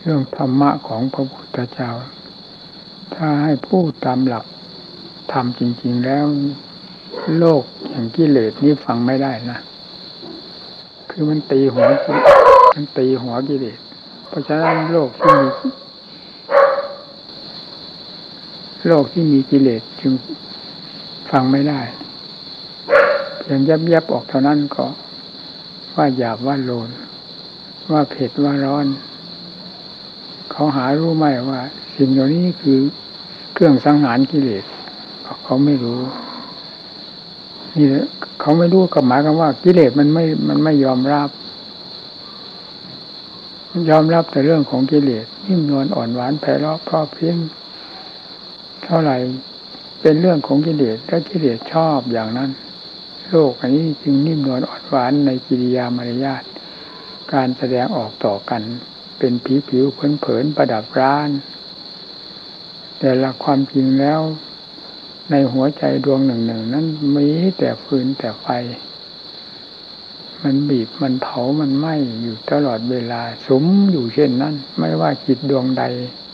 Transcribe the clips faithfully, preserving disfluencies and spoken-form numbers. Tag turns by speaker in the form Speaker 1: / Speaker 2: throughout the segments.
Speaker 1: เรื่องธรรมะของพระพุทธเจ้าถ้าให้พูดตามหลักธรรมจริงๆแล้วโลกอย่างกิเลสนี้ฟังไม่ได้นะคือมันตีหัวมันตีหัวกิเลสเพราะฉะนั้นโลกที่มีโลกที่มีกิเลสจึงฟังไม่ได้เพียงยับยับออกเท่านั้นก็ว่าหยาบว่าโลนว่าเผ็ดว่าร้อนเขาหารู้ไหมว่าสิ่งเหล่านี้คือเครื่องสังหารกิเลสเขาไม่รู้นี่เขาไม่รู้กับหมายกันว่ากิเลสมันไม่มันไม่ยอมรับยอมรับแต่เรื่องของกิเลสนิ่มนวลอ่อนหวานไพเราะเพราะเพียงเท่าไหร่เป็นเรื่องของกิเลสและกิเลสชอบอย่างนั้นโลกอันนี้จึงนิ่มนวลอ่อนหวานในกิริยามารยาทการแสดงออกต่อกันเป็นผิวผิวเผินเผินประดับร้านแต่ละความจริงแล้วในหัวใจดวงหนึ่งหนึ่งนั้นมีแต่ฟืนแต่ไฟมันบีบมันเผามันไหม้อยู่ตลอดเวลาสมอยู่เช่นนั้นไม่ว่าจิตดวงใด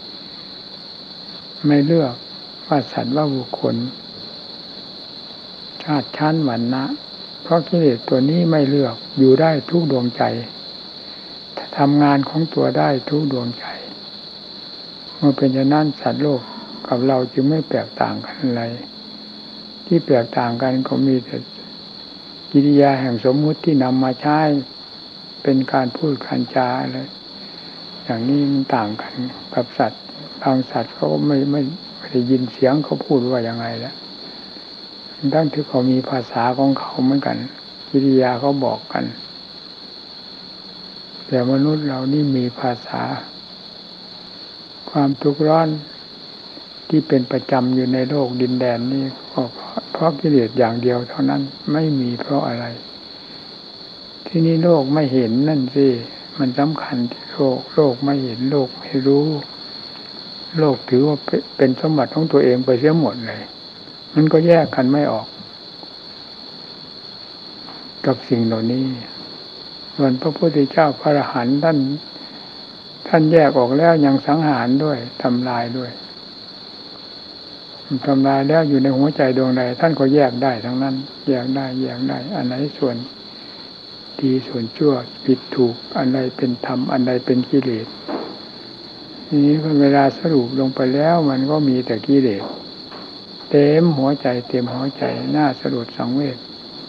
Speaker 1: ไม่เลือกว่าสัตว์ว่าบุคคลชาติชั้นวรรณะเพราะกิเลสตัวนี้ไม่เลือกอยู่ได้ทุกดวงใจทำงานของตัวได้ทุกดวงใจเมื่อเป็นอย่างนั้นสัตว์โลกกับเราจึงไม่แตกต่างกันอะไรที่แตกต่างกันก็มีแต่กิริยาแห่งสมมุติที่นำมาใช้เป็นการพูดการจาอะไรอย่างนี้มันต่างกันกับสัตว์บางสัตว์เขาไม่ไม่ไม่ได้ยินเสียงเขาพูดว่ายังไงแล้วทั้งที่เขามีภาษาของเขาเหมือนกันกิริยาเขาบอกกันแต่มนุษย์เรานี่มีภาษาความทุกข์ร้อนที่เป็นประจำอยู่ในโลกดินแดนนี้ก็เพราะกิเลสอย่างเดียวเท่านั้นไม่มีเพราะอะไรที่นี่โลกไม่เห็นนั่นสิมันสำคัญที่โลกโลกไม่เห็นโลกไม่รู้โลกถือว่าเป็นสมบัติของตัวเองไปเสียหมดเลยมันก็แยกกันไม่ออกกับสิ่งเหล่านี้ส่วนพระพุทธเจ้าพระอรหันต์ท่านท่านแยกออกแล้วยังสังหารด้วยทำลายด้วยทำลายแล้วอยู่ในหัวใจดวงใดท่านก็แยกได้ทั้งนั้นแยกได้แยกได้อันไหนส่วนดีส่วนชั่วผิดถูกอันใดเป็นธรรมอันใดเป็นกิเลสทีนี้เวลาสรุปลงไปแล้วมันก็มีแต่กิเลสเต็มหัวใจเต็มหัวใจน่าสลดสังเวช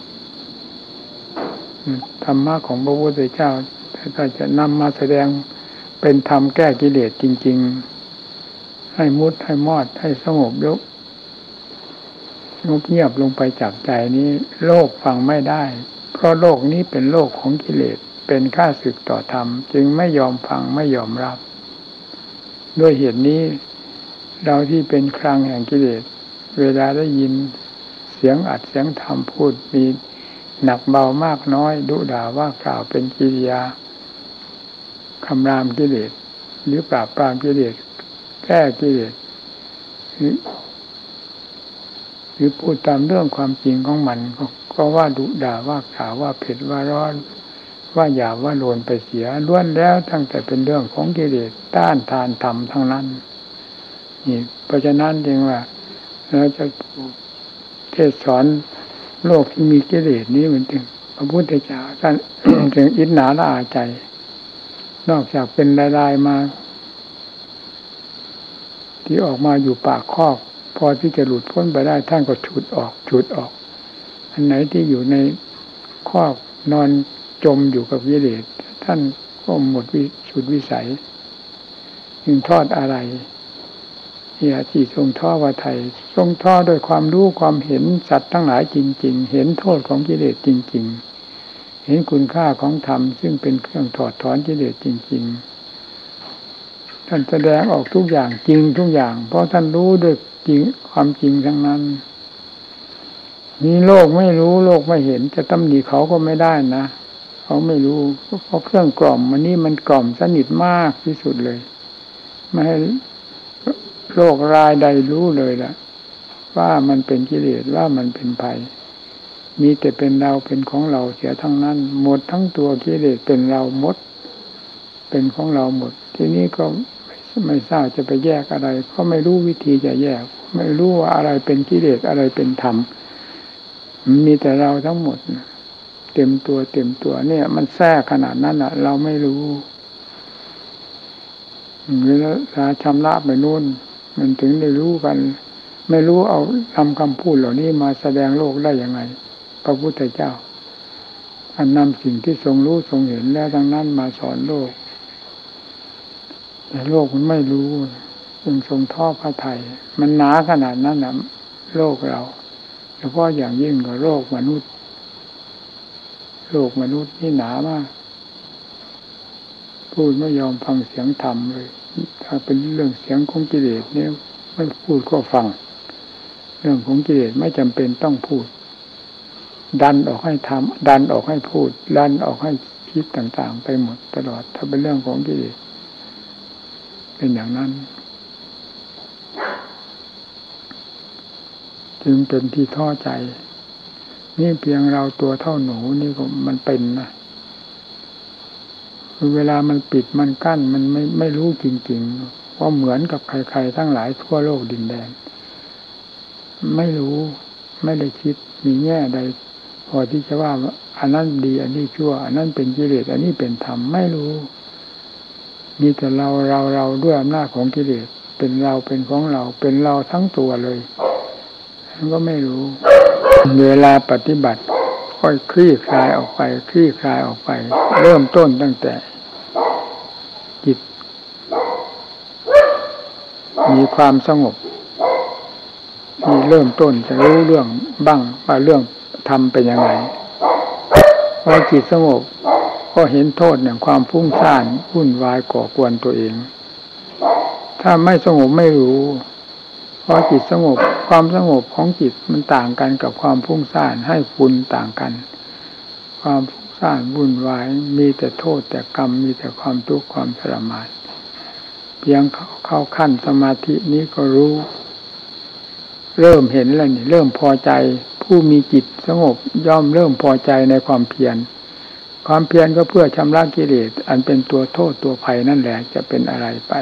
Speaker 1: ธรรมะของพระพุทธเจ้าถ้าจะนำมาแสดงเป็นธรรมแก้กิเลสจริงๆให้มุดให้มอดให้สงบยกงบเงียบลงไปจากใจนี้โลกฟังไม่ได้เพราะโลกนี้เป็นโลกของกิเลสเป็นข้าศึกต่อธรรมจึงไม่ยอมฟังไม่ยอมรับด้วยเหตุนี้เราที่เป็นครังแห่งกิเลสเวลาได้ยินเสียงอัดเสียงธรรมพูดมีหนักเบามากน้อยดุด่าว่ากล่าวเป็นกิริยาคำรามกิเลสหรือปราบปรามกิเลสแก้กิเลสหรือพูดตามเรื่องความจริงของมันก็ว่าดุด่าว่ากล่าวว่าเผ็ดว่าร้อนว่าหยาบว่าโลนไปเสียล้วนแล้วตั้งแต่เป็นเรื่องของกิเลสต้านทานธรรมทั้งนั้นนี่เพราะฉะนั้นจึงว่าเราจะเทศสอนโลกที่มีกิเลสนี้มันจึงพระพุทธเจ้าท่าน จึงอิจฉาละอาใจนอกจากเป็นลายๆมาที่ออกมาอยู่ปากคอกพอที่จะหลุดพ้นไปได้ท่านก็ฉุดออกฉุดออกอันไหนที่อยู่ในคอกนอนจมอยู่กับกิเลสท่านก็หมดวิสุดวิสัยจึงทอดอะไรเนี่ยที่ทรงท่อว่าไทยทรงท่อด้วยความรู้ความเห็นสัตว์ทั้งหลายจริงๆเห็นโทษของกิเลสจริงๆเห็นคุณค่าของธรรมซึ่งเป็นเครื่องถอดถอนกิเลสจริงๆท่านแสดงออกทุกอย่างจริงทุกอย่างเพราะท่านรู้ด้วยจริงความจริงทั้งนั้นนี่โลกไม่รู้โลกไม่เห็นจะตำหนิเขาก็ไม่ได้นะเขาไม่รู้เพราะเครื่องกล่อมมันนี่มันกล่อมสนิทมากที่สุดเลยไม่ให้โลกรายใดรู้เลยล่ะว่ามันเป็นกิเลสว่ามันเป็นภัยมีแต่เป็นเราเป็นของเราเสียทั้งนั้นหมดทั้งตัวกิเลสเป็นเราหมดเป็นของเราหมดทีนี้ก็ไม่ทราบจะไปแยกอะไรก็ไม่รู้วิธีจะแยกไม่รู้ว่าอะไรเป็นกิเลสอะไรเป็นธรรมมีแต่เราทั้งหมดเต็มตัวเต็มตัวเนี่ยมันแทรกขนาดนั้นอ่ะเราไม่รู้เวลาชำระไปนู่นมันถึงได้รู้กันไม่รู้เอาทำคำพูดเหล่านี้มาแสดงโลกได้ยังไงพระพุทธเจ้าอันนำสิ่งที่ทรงรู้ทรงเห็นแล้วดังนั้นมาสอนโลกแต่โลกมันไม่รู้จึงทรงทอดพระทัยมันหนาขนาดนั้นนะโลกเราเฉพาะอย่างยิ่งกับโลกมนุษย์โลกมนุษย์นี่หนามากพูดไม่ยอมฟังเสียงธรรมเลยถ้าเป็นเรื่องเสียงของกิเลสเนี่ยไม่พูดก็ฟังเรื่องของกิเลสไม่จำเป็นต้องพูดดันออกให้ทำดันออกให้พูดดันออกให้คิดต่างๆไปหมดตลอดถ้าเป็นเรื่องของกิเลสเป็นอย่างนั้นจึงเป็นที่ท้อใจนี่เพียงเราตัวเท่าหนูนี่ก็มันเป็นนะเวลามันปิดมันกั้นมันไม่ไม่รู้จริงๆว่าเหมือนกับใครๆทั้งหลายทั่วโลกดินแดนไม่รู้ไม่ได้คิดมีแง่ใดพอที่จะว่าอันนั้นดีอันนี้ชั่วอันนั้นเป็นกิเลสอันนี้เป็นธรรมไม่รู้มีแต่เราเราเราด้วยอำนาจของกิเลสเป็นเราเป็นของเราเป็นเราทั้งตัวเลยมันก็ไม่รู้เวลาปฏิบัติค่อยคลี่คลายออกไปคลี่คลายออกไปเริ่มต้นตั้งแต่จิตมีความสงบมีเริ่มต้นจะรู้เรื่องบ้างว่าเรื่องทำเป็นยังไงพอจิตสงบก็เห็นโทษอย่างความฟุ้งซ่านวุ่นวายก่อกวนตัวเองถ้าไม่สงบไม่รู้พอจิตสงบความสงบของจิตมันต่างกันกับความฟุ้งซ่านให้คุณต่างกันความฟุ้งซ่านวุ่นวายมีแต่โทษแต่กรรมมีแต่ความทุกข์ความทรมานเพียงเข้าขั้นสมาธินี้ก็รู้เริ่มเห็นแล้วนี่เริ่มพอใจผู้มีจิตสงบย่อมเริ่มพอใจในความเพียรความเพียรก็เพื่อชำระกิเลสอันเป็นตัวโทษตัวภัยนั่นแหละจะเป็นอะไรไป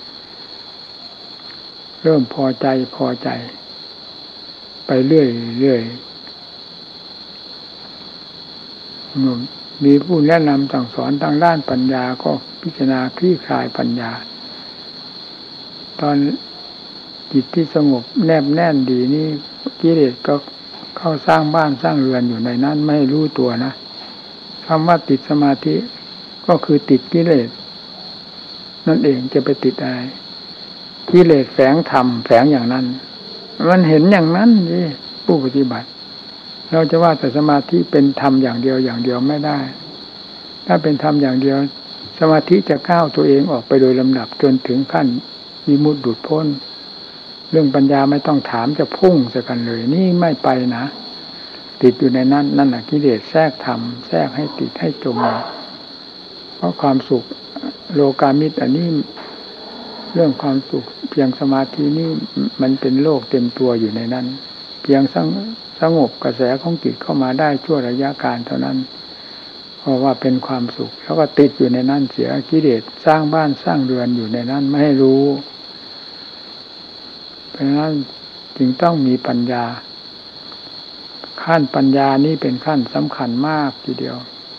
Speaker 1: เริ่มพอใจพอใจไปเรื่อยเรื่อยมีผู้แนะนำสั่งสอนทางด้านปัญญาก็พิจารณาคลี่คลายปัญญาตอนจิตที่สงบแนบแน่นดีนี่กิเลสก็เข้าสร้างบ้านสร้างเรือนอยู่ในนั้นไม่รู้ตัวนะคำว่าติดสมาธิก็คือติดกิเลสนั่นเองจะไปติดอะไรกิเลสแฝงธรรมแฝงอย่างนั้นมันเห็นอย่างนั้นนี่ผู้ปฏิบัติเราจะว่าแต่สมาธิเป็นธรรมอย่างเดียวอย่างเดียวไม่ได้ถ้าเป็นธรรมอย่างเดียวสมาธิจะก้าวตัวเองออกไปโดยลำดับจนถึงขั้นวิมุตติหลุดพ้นเรื่องปัญญาไม่ต้องถามจะพุ่งใส่กันเลยนี่ไม่ไปนะติดอยู่ในนั้นนั่นแหละกิเลสแทรกธรรมแทรกให้ติดให้จมเพราะความสุขโลกามิตรอันนี้เรื่องความสุขเพียงสมาธินี่มันเป็นโลกเต็มตัวอยู่ในนั้นเพียงสงสงบกระแสของจิตเข้ามาได้ชั่วระยะการเท่านั้นเพราะว่าเป็นความสุขแล้วก็ติดอยู่ในนั้นเสียกิเลสสร้างบ้านสร้างเรือนอยู่ในนั้นไม่ให้รู้เพราะฉะนั้นจึงต้องมีปัญญาขั้นปัญญานี้เป็นขั้นสำคัญมากทีเดียว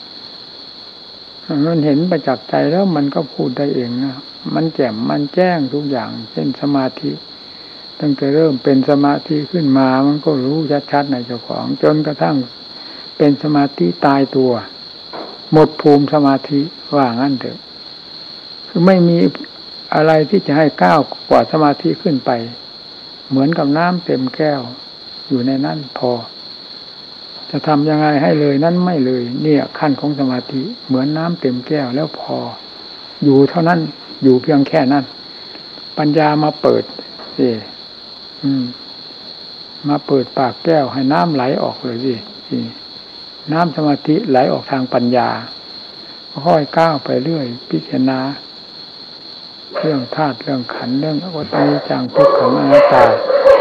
Speaker 1: มันเห็นประจักษ์ใจแล้วมันก็พูดได้เองนะมันแจ่มมันแจ้งทุกอย่างเช่นสมาธิตั้งแต่เริ่มเป็นสมาธิขึ้นมามันก็รู้ชัดๆในเจ้าของจนกระทั่งเป็นสมาธิตายตัวหมดภูมิสมาธิว่างั้นเถอะคือไม่มีอะไรที่จะให้ก้าวกว่าสมาธิขึ้นไปเหมือนกับน้ำเต็มแก้วอยู่ในนั้นพอจะทำยังไงให้เลยนั้นไม่เลยเนี่ยขั้นของสมาธิเหมือนน้ำเต็มแก้วแล้วพออยู่เท่านั้นอยู่เพียงแค่นั้นปัญญามาเปิดสิอืมมาเปิดปากแก้วให้น้ำไหลออกเลยสิน้ำสมาธิไหลออกทางปัญญาค่อยก้าวไปเรื่อยพิจารณาเรื่องธาตุเรื่องขันธ์เรื่องอวตารจังทุกขังอนัตตา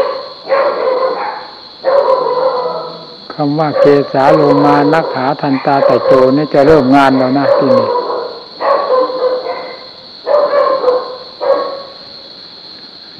Speaker 1: คำว่าเกสาโลมานักขาทันตาตะโจนี่จะเริ่มงานแล้วนะที่นี่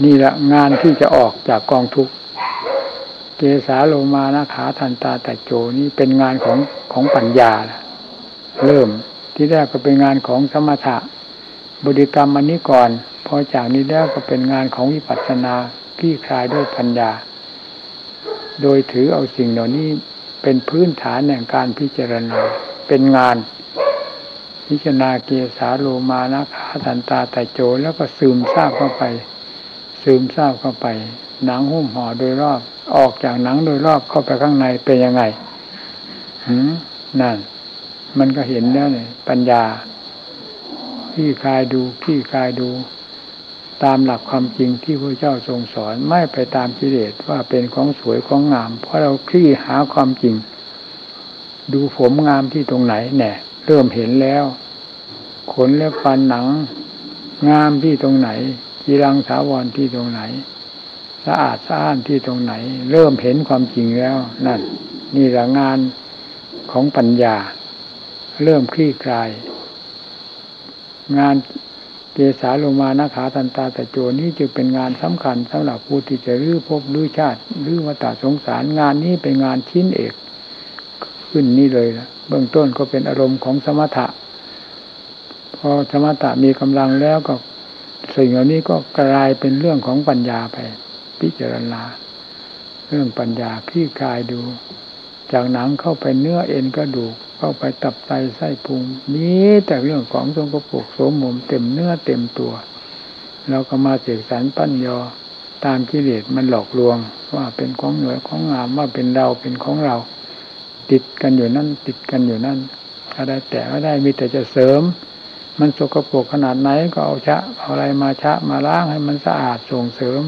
Speaker 1: นี่แหละงานที่จะออกจากกองทุกข์เกสาโลมานะขาทันตาแต่โจนี่เป็นงานของของปัญญาเริ่มที่แรกก็เป็นงานของสมถะบริกรรมอันนี้ก่อนพอจากนี้แล้วก็เป็นงานของวิปัสสนาคลี่คลายด้วยปัญญาโดยถือเอาสิ่งเหล่านี้เป็นพื้นฐานแห่งการพิจารณาเป็นงานพิจารณาเกสาโลมานะขาทันตาแต่โจแล้วก็ซึมซาบเข้าไปซึมซาบเข้าไปหนังหุ้มห่อโดยรอบออกจากหนังโดยรอบเข้าไปข้างในเป็นยังไงหืมนั่นมันก็เห็นแล้วเนี่ยปัญญาขี้คายดูขี้คายดูตามหลักความจริงที่พระเจ้าทรงสอนไม่ไปตามกิเลสว่าเป็นของสวยของงามเพราะเราคลี่หาความจริงดูผมงามที่ตรงไหนเนี่ยเริ่มเห็นแล้วขนและฟันหนังงามที่ตรงไหนกีรังถาวรที่ตรงไหนสะอาดสะอ้านที่ตรงไหนเริ่มเห็นความจริงแล้วนั่นนี่แหละงานของปัญญาเริ่มคลี่คลายงานเกสาโลมานะขาทันตาแต่โจนี้จึงเป็นงานสำคัญสำหรับผู้ที่จะรื้อภพรื้อชาติรื้อวัฏสงสารงานนี้เป็นงานชิ้นเอกขึ้นนี่เลยนะเบื้องต้นก็เป็นอารมณ์ของสมถะพอสมถะมีกำลังแล้วก็สิ่งเหล่านี้ก็กลายเป็นเรื่องของปัญญาไปพิจารณาเรื่องปัญญาคลี่คลายดูจากหนังเข้าไปเนื้อเอ็นกระดูกเข้าไปตับไตไส้พุงนี้แต่เรื่องของสกปรกโสมมเต็มเนื้อเต็มตัวเราก็มาเสกสรรปั้นยอตามกิเลสมันหลอกลวงว่าเป็นของเหนือของงามว่าเป็นเราเป็นของเราติดกันอยู่นั่นติดกันอยู่นั่นอะไรแต่ไม่ได้มีแต่จะเสริมมันสกปรกขนาดไหนก็เอาชะเอาอะไรมาชะมาล้างให้มันสะอาดส่งเสริม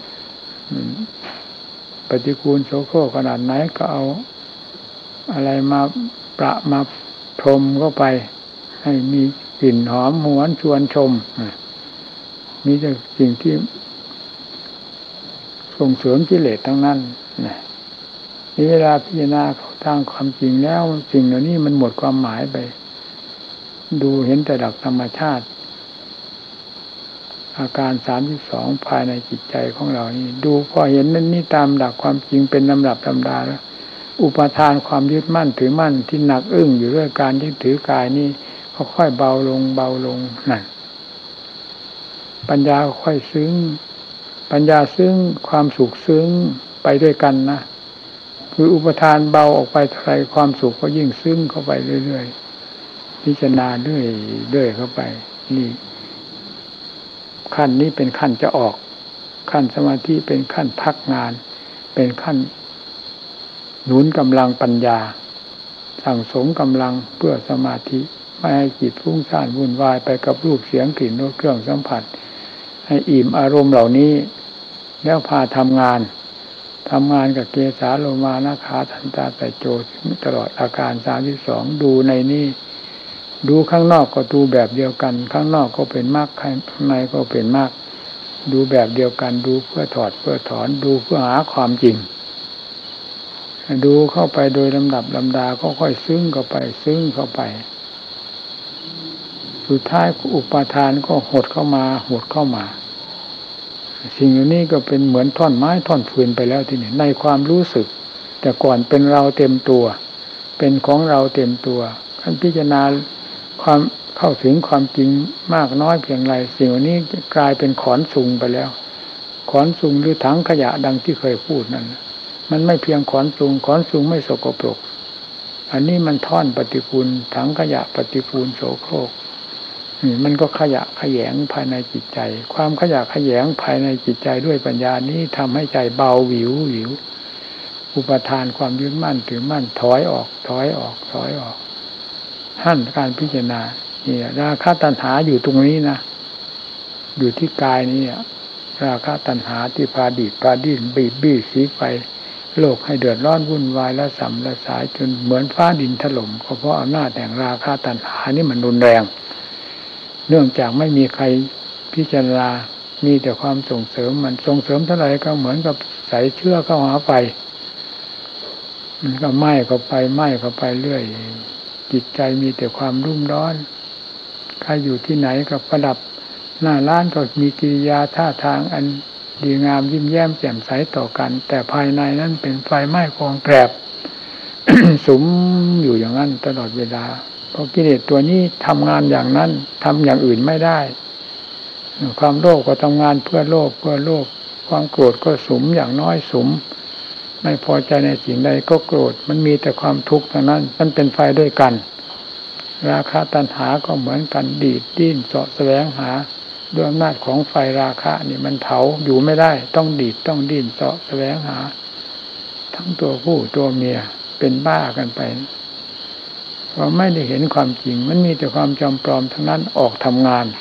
Speaker 1: ปฏิกูลโสโครกขนาดไหนก็เอาอะไรมาประมาพรมเข้าไปให้มีกลิ่นหอมหวนชวนชมมีแต่สิ่งที่ส่งเสริมกิเลสทั้งนั้นนี่เวลาพิจารณาทางความจริงแล้วสิ่งเหล่านี้มันหมดความหมายไปดูเห็นแต่หลักธรรมชาติอาการสามสิบสองภายในจิตใจของเรานี่ดูพอเห็นนั่นนี่ตามหลักความจริงเป็นลำดับลำดาแล้วอุปทานความยึดมั่นถือมั่นที่หนักอึ้งอยู่ด้วยการยึดถือกายนี่ค่อยๆเบาลงเบาลงนั่นปัญญาค่อยซึ้งปัญญาซึ้งความสุขซึ้งไปด้วยกันนะคืออุปทานเบาออกไปเท่าไรความสุขก็ยิ่งซึ้งเข้าไปเรื่อยๆพิจารณาเรื่อยเรื่อยเข้าไปนี่ขั้นนี้เป็นขั้นจะออกขั้นสมาธิเป็นขั้นพักงานเป็นขั้นหนุนกำลังปัญญาสั่งสมกำลังเพื่อสมาธิไม่ให้จิตฟุ้งซ่านวุ่นวายไปกับรูปเสียงกลิ่นรสเครื่องสัมผัสให้อิ่มอารมณ์เหล่านี้แล้วพาทำงานทำงานกับเกสาโลมานะขาทันตาแต่โจตลอดอาการสามสิบสองดูในนี้ดูข้างนอกก็ดูแบบเดียวกันข้างนอกก็เป็นมรรคข้างในก็เป็นมรรคดูแบบเดียวกันดูเพื่อถอดเพื่อถอนดูเพื่อหาความจริงดูเข้าไปโดยลำดับลำดาก็ค่อยซึ้งเข้าไปซึ้งเข้าไปสุดท้ายอุปาทานก็หดเข้ามาหดเข้ามาสิ่งเหล่านี้ก็เป็นเหมือนท่อนไม้ท่อนฟืนไปแล้วทีนี้ในความรู้สึกแต่ก่อนเป็นเราเต็มตัวเป็นของเราเต็มตัวขั้นพิจารณาความเข้าถึงความจริงมากน้อยเพียงไรสิ่งเหล่านี้กลายเป็นขอนสุงไปแล้วขอนสุงหรือถังขยะดังที่เคยพูดนั่นมันไม่เพียงขอนสุงขอนสุงไม่สกปรกอันนี้มันท่อนปฏิกูลถังขยะปฏิกูลโสโครกนี่มันก็ขยะขยงภายในจิตใจความขยะขยงภายในจิตใจด้วยปัญญานี้ทำให้ใจเบาหวิวหวิวอุปทานความยึดมั่นถือมั่นถอยออกถอยออกถอยออกหั่นการพิจารณาเนี่ยราคะตัณหาอยู่ตรงนี้นะอยู่ที่กายนี้ราคะตัณหาที่พาดีดพาดิ้นบีบบี้สีไฟโลกให้เดือดร้อนวุ่นวายและสัมละสายจนเหมือนฟ้าดินถล่มก็เพราะอำนาจแห่งราคะตัณหานี่มันรุนแรงเนื่องจากไม่มีใครพิจารณามีแต่ความส่งเสริมมันส่งเสริมเท่าไหร่ก็เหมือนกับใส่เชื้อเข้าหาไฟมันก็ไหม้เข้าไปไหม้เข้าไปเรื่อยจิตใจมีแต่ความรุ่มร้อนใครอยู่ที่ไหนก็ประดับหน้าร้านก็มีกิริยาท่าทางอันดีงามยิ้มแย้มแจ่มใสต่อกันแต่ภายในนั้นเป็นไฟไหม้กองแกรบ สุมอยู่อย่างนั้นตลอดเวลาเพราะกิเลสตัวนี้ทำงานอย่างนั้นทำอย่างอื่นไม่ได้ความโลภก็ทำงานเพื่อโลภเพื่อโลภความโกรธก็สุมอย่างน้อยสุมไม่พอใจในสิ่งใดก็โกรธมันมีแต่ความทุกข์เท่านั้นมันเป็นไฟด้วยกันราคะตัณหาก็เหมือนกันดีดดิ้นเสาะแสวงหาด้วยอำนาจของไฟราคะนี่มันเผาอยู่ไม่ได้ต้องดีดต้องดิ้นเสาะแสวงหาทั้งตัวผู้ตัวเมียเป็นบ้ากันไปเพราะไม่ได้เห็นความจริงมันมีแต่ความจำปลอมทั้งนั้นออกทำงาน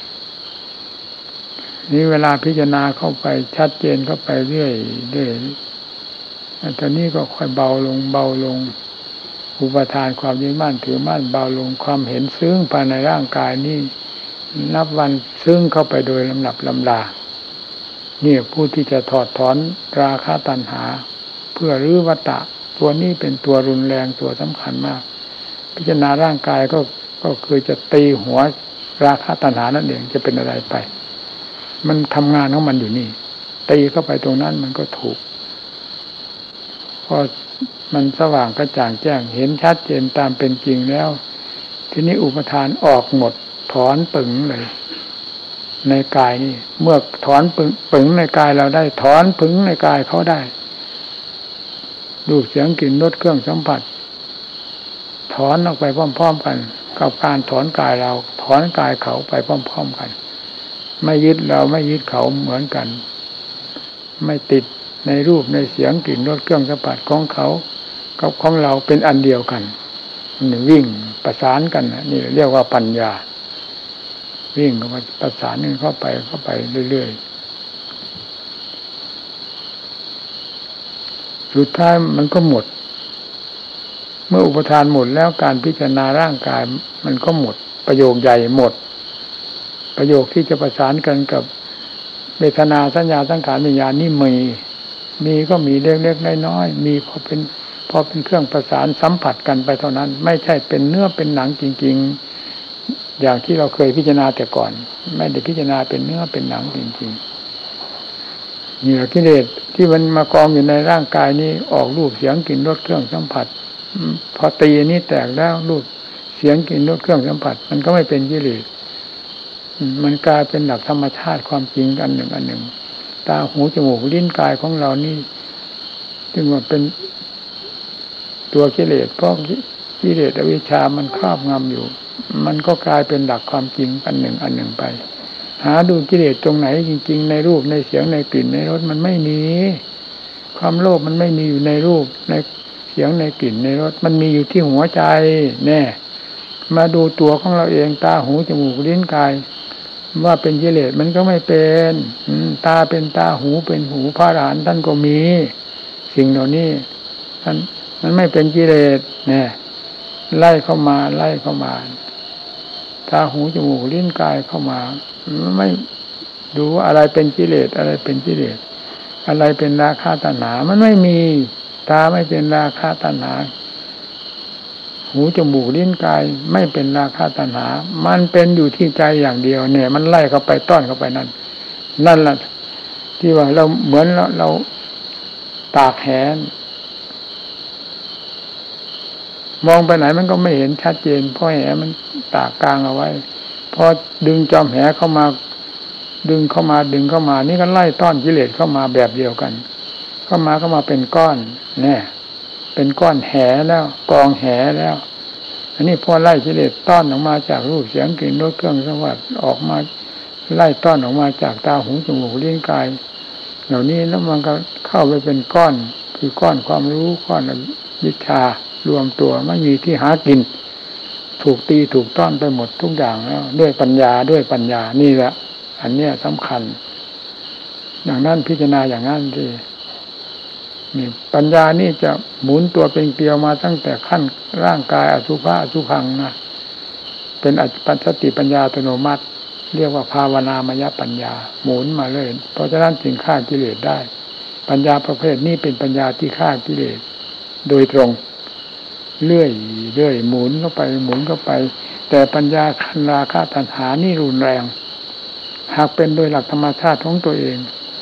Speaker 1: นี่เวลาพิจารณาเข้าไปชัดเจนเข้าไปเรื่อยเรื่อยตอนนี้ก็ค่อยเบาลงเบาลงอุปทานความยึดมั่นถือมั่นเบาลงความเห็นซึ้งภายในร่างกายนี่นับวันซึ้งเข้าไปโดยลำดับลำดานี่ผู้ที่จะถอดถอนราคะตัณหาเพื่อรื้อวัฏฏะตัวนี้เป็นตัวรุนแรงตัวสำคัญมากพิจารณาร่างกายก็ก็คือจะตีหัวราคะตัณหานั่นเองจะเป็นอะไรไปมันทำงานของมันอยู่นี่ตีเข้าไปตรงนั้นมันก็ถูกพอมันสว่างกระจ่างแจ้งเห็นชัดเจนตามเป็นจริงแล้วทีนี้อุปทานออกหมดถอนปึ๋งเลยในกายนี่เมื่อถอนปึ๋งปึ๋งในกายเราได้ถอนปึ๋งในกายเขาได้รูปเสียงกลิ่นรสเครื่องสัมผัสถอนออกไปพร้อมๆกันกับการถอนกายเราถอนกายเขาไปพร้อมๆกันไม่ยึดเราไม่ยึดเขาเหมือนกันไม่ติดในรูปในเสียงกลิ่นรสเครื่องสัมผัสของเขากับของเราเป็นอันเดียวกันนี่วิ่งประสานกันนี่เรียกว่าปัญญาวิ่งเข้ามาประสานกันเข้าไปเข้าไปเรื่อยๆสุดท้ายมันก็หมดเมื่ออุปทานหมดแล้วการพิจารณาร่างกายมันก็หมดประโยคใหญ่หมดประโยคที่จะประสานกันกับเวทนาสัญญาสังขารวิญญาณนี่มีมีก็มีเล็กๆน้อยๆมีพอเป็นพอเป็นเครื่องประสานสัมผัสกันไปเท่านั้นไม่ใช่เป็นเนื้อเป็นหนังจริงๆอย่างที่เราเคยพิจารณาแต่ก่อนไม่ได้พิจารณาเป็นเนื้อเป็นหนังจริงๆนี่แหละกิเลสที่มันมากองอยู่ในร่างกายนี้ออกรูปเสียงกลิ่นรสเครื่องสัมผัสพอตีนี้แตกแล้วรูปเสียงกลิ่นรสเครื่องสัมผัสมันก็ไม่เป็นกิเลสมันกลายเป็นหลักธรรมชาติความจริงอันหนึ่งอันหนึ่งตาหูจมูกลิ้นกายของเรานี่จึงว่าเป็นตัวกิเลสเพราะกิเลสอวิชชามันครอบงำอยู่มันก็กลายเป็นหลักความจริงอันหนึ่งอันหนึ่งไปหาดูกิเลสตรงไหนจริงๆในรูปในเสียงในกลิ่นในรสมันไม่มีความโลภมันไม่มีอยู่ในรูปในเสียงในกลิ่นในรสมันมีอยู่ที่หัวใจแน่มาดูตัวของเราเองตาหูจมูกลิ้นกายว่าเป็นกิเลสมันก็ไม่เป็นตาเป็นตาหูเป็นหูพระอรหันต์ท่านก็มีสิ่งเหล่านี้ท่านมันไม่เป็นกิเลสเนี่ยไล่เข้ามาไล่เข้ามาตาหูจมูกลิ้นกายเข้ามาไม่ดูว่าอะไรเป็นกิเลสอะไรเป็นกิเลสอะไรเป็นราคะตัณหามันไม่มีตาไม่เป็นราคะตัณหาหูจมูกลิ้นกายไม่เป็นราคะตัณหามันเป็นอยู่ที่ใจอย่างเดียวเนี่ยมันไล่เข้าไปต้อนเข้าไปนั่นนั่นแหละที่ว่าเราเหมือนเราเราตากแหนมองไปไหนมันก็ไม่เห็นชัดเจนเพราะแหมันตากกลางเอาไว้พอดึงจอมแหเข้ามาดึงเข้ามาดึงเข้ามานี่ก็ไล่ต้อนกิเลสเข้ามาแบบเดียวกันเข้ามาเข้ามาเป็นก้อนเนี่ยเป็นก้อนแหแล้วกองแหแล้วอันนี้พอไล่กิเลสต้อนออกมาจากรูปเสียงกลิ่นรสเครื่องสัมผัสออกมาไล่ต้อนออกมาจากตาหูจมูกลิ้นกายเหล่านี้แล้วมันก็เข้าไปเป็นก้อนคือก้อนความรู้ก้อนวิชารวมตัวไม่มีที่หากินถูกตีถูกต้อนไปหมดทุกอย่างแล้วด้วยปัญญาด้วยปัญญานี่แหละอันเนี้ยสำคัญอย่างนั้นพิจารณาอย่างนั้นที่นี่ปัญญานี่จะหมุนตัวเป็นเกลียวมาตั้งแต่ขั้นร่างกายอสุภะอสุภังนะเป็นปัญสติปัญญาอัตโนมัติเรียกว่าภาวนามยปัญญาหมุนมาเลยเพราะฉะนั้นจึงฆ่ากิเลสได้ปัญญาประเภทนี้เป็นปัญญาที่ฆ่ากิเลสโดยตรงเรื่อยเรื่อยหมุนเข้าไปหมุนเข้าไปแต่ปัญญาขันราคะตัณหานี่รุนแรงหากเป็นโดยหลักธรรมชาติของตัวเอง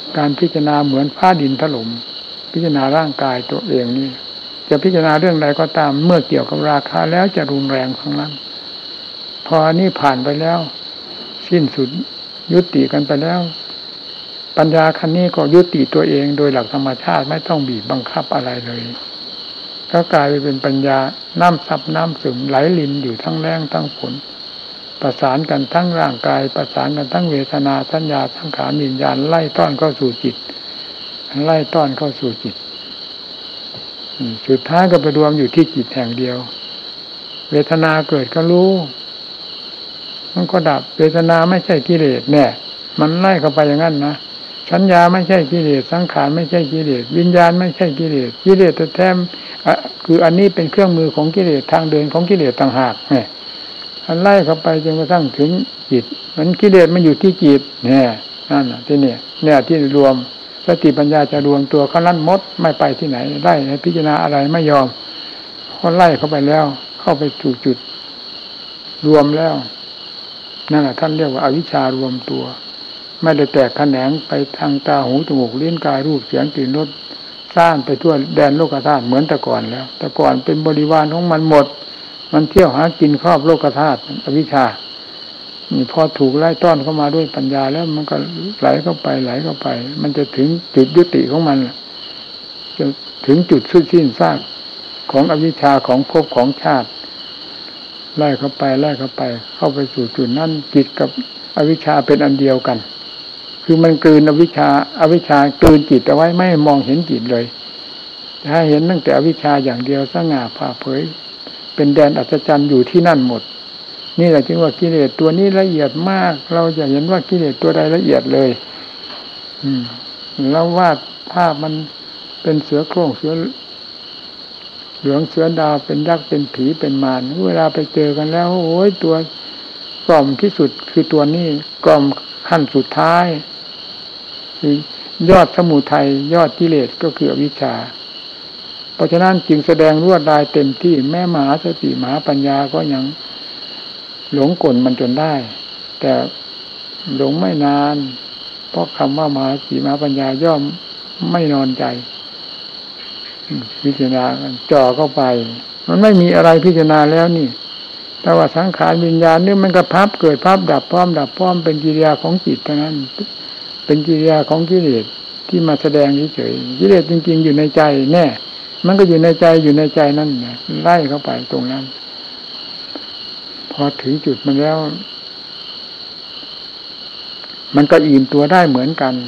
Speaker 1: การพิจารณาเหมือนฟ้าดินถล่มพิจารณาร่างกายตัวเองนี่จะพิจารณาเรื่องใดก็ตามเมื่อเกี่ยวกับราคาแล้วจะรุนแรงทั้งนั้นพออันนี้ผ่านไปแล้วสิ้นสุดยุติกันไปแล้วปัญญาคันนี้ก็ยุติตัวเองโดยหลักธรรมชาติไม่ต้องบีบบังคับอะไรเลยก็กลายไปเป็นปัญญาน้ำซับน้ำซึมไหลลินอยู่ทั้งแรงทั้งฝนประสานกันทั้งร่างกายประสานกันทั้งเวทนาสัญญาสังขารวิญญาณไล่ต้อนเข้าสู่จิตไล่ต้อนเข้าสู่จิตสุดท้ายก็ไปรวมอยู่ที่จิตแห่งเดียวเวทนาเกิดก็รู้มันก็ดับเวทนาไม่ใช่กิเลสเนี่ยมันไล่เข้าไปอย่างนั้นนะสัญญาไม่ใช่กิเลสสังขารไม่ใช่กิเลสวิญญาณไม่ใช่กิเลสกิเลสแท้ๆคืออันนี้เป็นเครื่องมือของกิเลสทางเดินของกิเลสต่างหากเนี่ยมันไล่เข้าไปจนกระทั่งถึงจิตมันกิเลสมันอยู่ที่จิตเนี่ยนั่นน่ะที่เนี่ยเนี่ยที่รวมสติปัญญาจะรวมตัวเขาลั่นมดไม่ไปที่ไหนไล่ให้พิจารณาอะไรไม่ยอมเขาไล่เข้าไปแล้วเข้าไปสู่จุดรวมแล้วนั่นแหละท่านเรียกว่าอวิชชารวมตัวไม่ได้แตกแขนงไปทางตาหูจมูกลิ้นกายรูปเสียงกลิ่นรสสร้างไปทั่วแดนโลกธาตุเหมือนแต่ก่อนแล้วแต่ก่อนเป็นบริวารของมันหมดมันเที่ยวหากินครอบโลกธาตุอวิชชานี่พอถูกไล่ต้อนเข้ามาด้วยปัญญาแล้วมันก็ไหลเข้าไปไหลเข้าไปมันจะถึงจุดยุติของมันจะถึงจุดสิ้นสิ้นซากของอวิชชาของภพของชาติไล่เข้าไปไล่เข้าไปเข้าไปสู่จุดนั้นจิตกับอวิชชาเป็นอันเดียวกันคือมันกลืนอวิชชาอวิชชากลืนจิตเอาไว้ไม่มองเห็นจิตเลยถ้าเห็นตั้งแต่อวิชชาอย่างเดียวสง่าผ่าเผยเป็นแดนอัศจรรย์อยู่ที่นั่นหมดนี่แหละจึงว่ากิเลสตัวนี้ละเอียดมากเราจะเห็นว่ากิเลสตัวใดละเอียดเลยอืมแล้ววาดภาพมันเป็นเสือโคร่งเสือเหลืองเสือดาวเป็นยักษ์เป็นผีเป็นมารเวลาไปเจอกันแล้วโอ้ยตัวกล่อมที่สุดคือตัวนี้กล่อมขั้นสุดท้ายคือยอดสมุทัยยอดกิเลสก็คืออวิชชาเพราะฉะนั้นจึงแสดงรวดลายเต็มที่แม่มหาสติมหาปัญญาก็ยังหลงกลมันจนได้แต่หลงไม่นานเพราะคำว่ามหาสติมหาปัญญาย่อมไม่นอนใจพิจารณาจ่อเข้าไปมันไม่มีอะไรพิจารณาแล้วนี่แต่ว่าสังขารวิญญาณนี่มันก็พับเกิดพับดับพร้อมดับพร้อมเป็นกิริยาของจิตเท่านั้นเป็นกิริยาของกิเลสที่มาแสดงเฉยๆกิเลสจริงๆอยู่ในใจแน่มันก็อยู่ในใจอยู่ในใจนั่นไงไล่เข้าไปตรงนั้นพอถึงจุดมันแล้วมันก็อิ่มตัวได้เหมือนกัน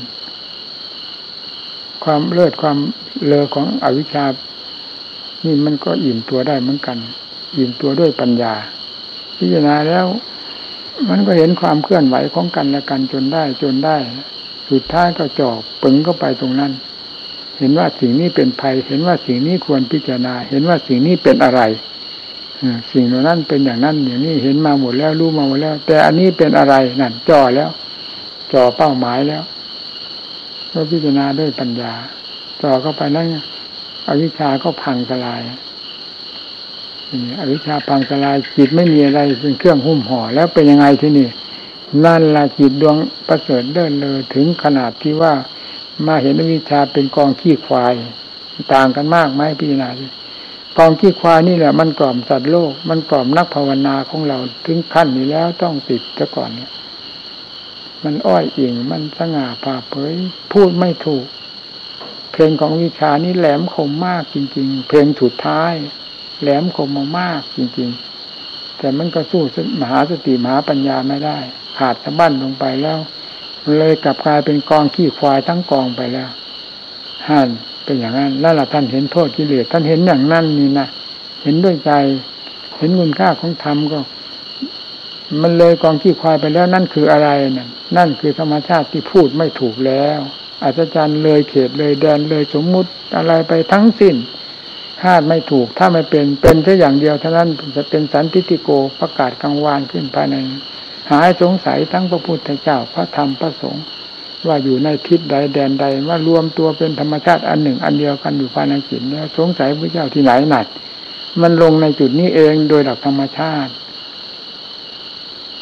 Speaker 1: ความเลิศความเลอของอวิชชานี่มันก็อิ่มตัวได้เหมือนกันอิ่มตัวด้วยปัญญาพิจารณาแล้วมันก็เห็นความเคลื่อนไหวของกันและกันจนได้จนได้สุดท้ายก็จ่อปึงเข้าไปตรงนั้นเห็นว่าสิ่งนี้เป็นภัยเห็นว่าสิ่งนี้ควรพิจารณาเห็นว่าสิ่งนี้เป็นอะไรสิ่งเหล่านั้นเป็นอย่างนั้นอย่างนี้เห็นมาหมดแล้วรู้มาหมดแล้วแต่อันนี้เป็นอะไรนั่นจ่อแล้วจ่อเป้าหมายแล้วก็พิจารณาด้วยปัญญาจ่อเข้าไปนั้นอวิชชาก็พังทลายอวิชชาพังทลายจิตไม่มีอะไรเป็นเครื่องหุ้มห่อแล้วเป็นยังไงที่นี่นั่นละจิตดวงประเสริฐเดินเลยถึงขนาดที่ว่ามาเห็นอวิชชาเป็นกองขี้ควายต่างกันมากไหมพิจารณาดิกองขี้ควายนี่แหละมันกล่อมสัตว์โลกมันกล่อมนักภาวนาของเราถึงขั้นนี้แล้วต้องติดซะก่อนเนี่ยมันอ้อยอิงมันสง่าผ่าเผยพูดไม่ถูกเพลงของวิชานี้แหลมคมมากจริงๆเพลงสุดท้ายแหลมคมมากจริงๆแต่มันก็สู้มหาสติมหาปัญญาไม่ได้ขาดสะบั้นลงไปแล้วเลยกลับกลายเป็นกองขี้ควายทั้งกองไปแล้วห่านเป็นอย่างนั้นแล้วล่ะท่านเห็นโทษกิเลสท่านเห็นอย่างนั้นนี่นะเห็นด้วยใจเห็นคุณค่าของธรรมก็มันเลยกองขี้ควายไปแล้วนั่นคืออะไรนั่นนั่นคือธรรมชาติที่พูดไม่ถูกแล้วอัศจรรย์เลยเขตเลยแดนเลยสมมุติอะไรไปทั้งสิ้นคาดไม่ถูกถ้าไม่เป็นเป็นแค่อย่างเดียวเท่านั้นจะเป็นสันติติโกประกาศกังวานขึ้นภายในหายสงสัยทั้งพระพุทธเจ้าพระธรรมพระสงฆ์ว่าอยู่ในทิศใดแดนใดว่ารวมตัวเป็นธรรมชาติอันหนึ่งอันเดียวกันอยู่ภายในจิตแล้วสงสัยพระเจ้าที่ไหนหนักมันลงในจุดนี้เองโดยหลักธรรมชาติ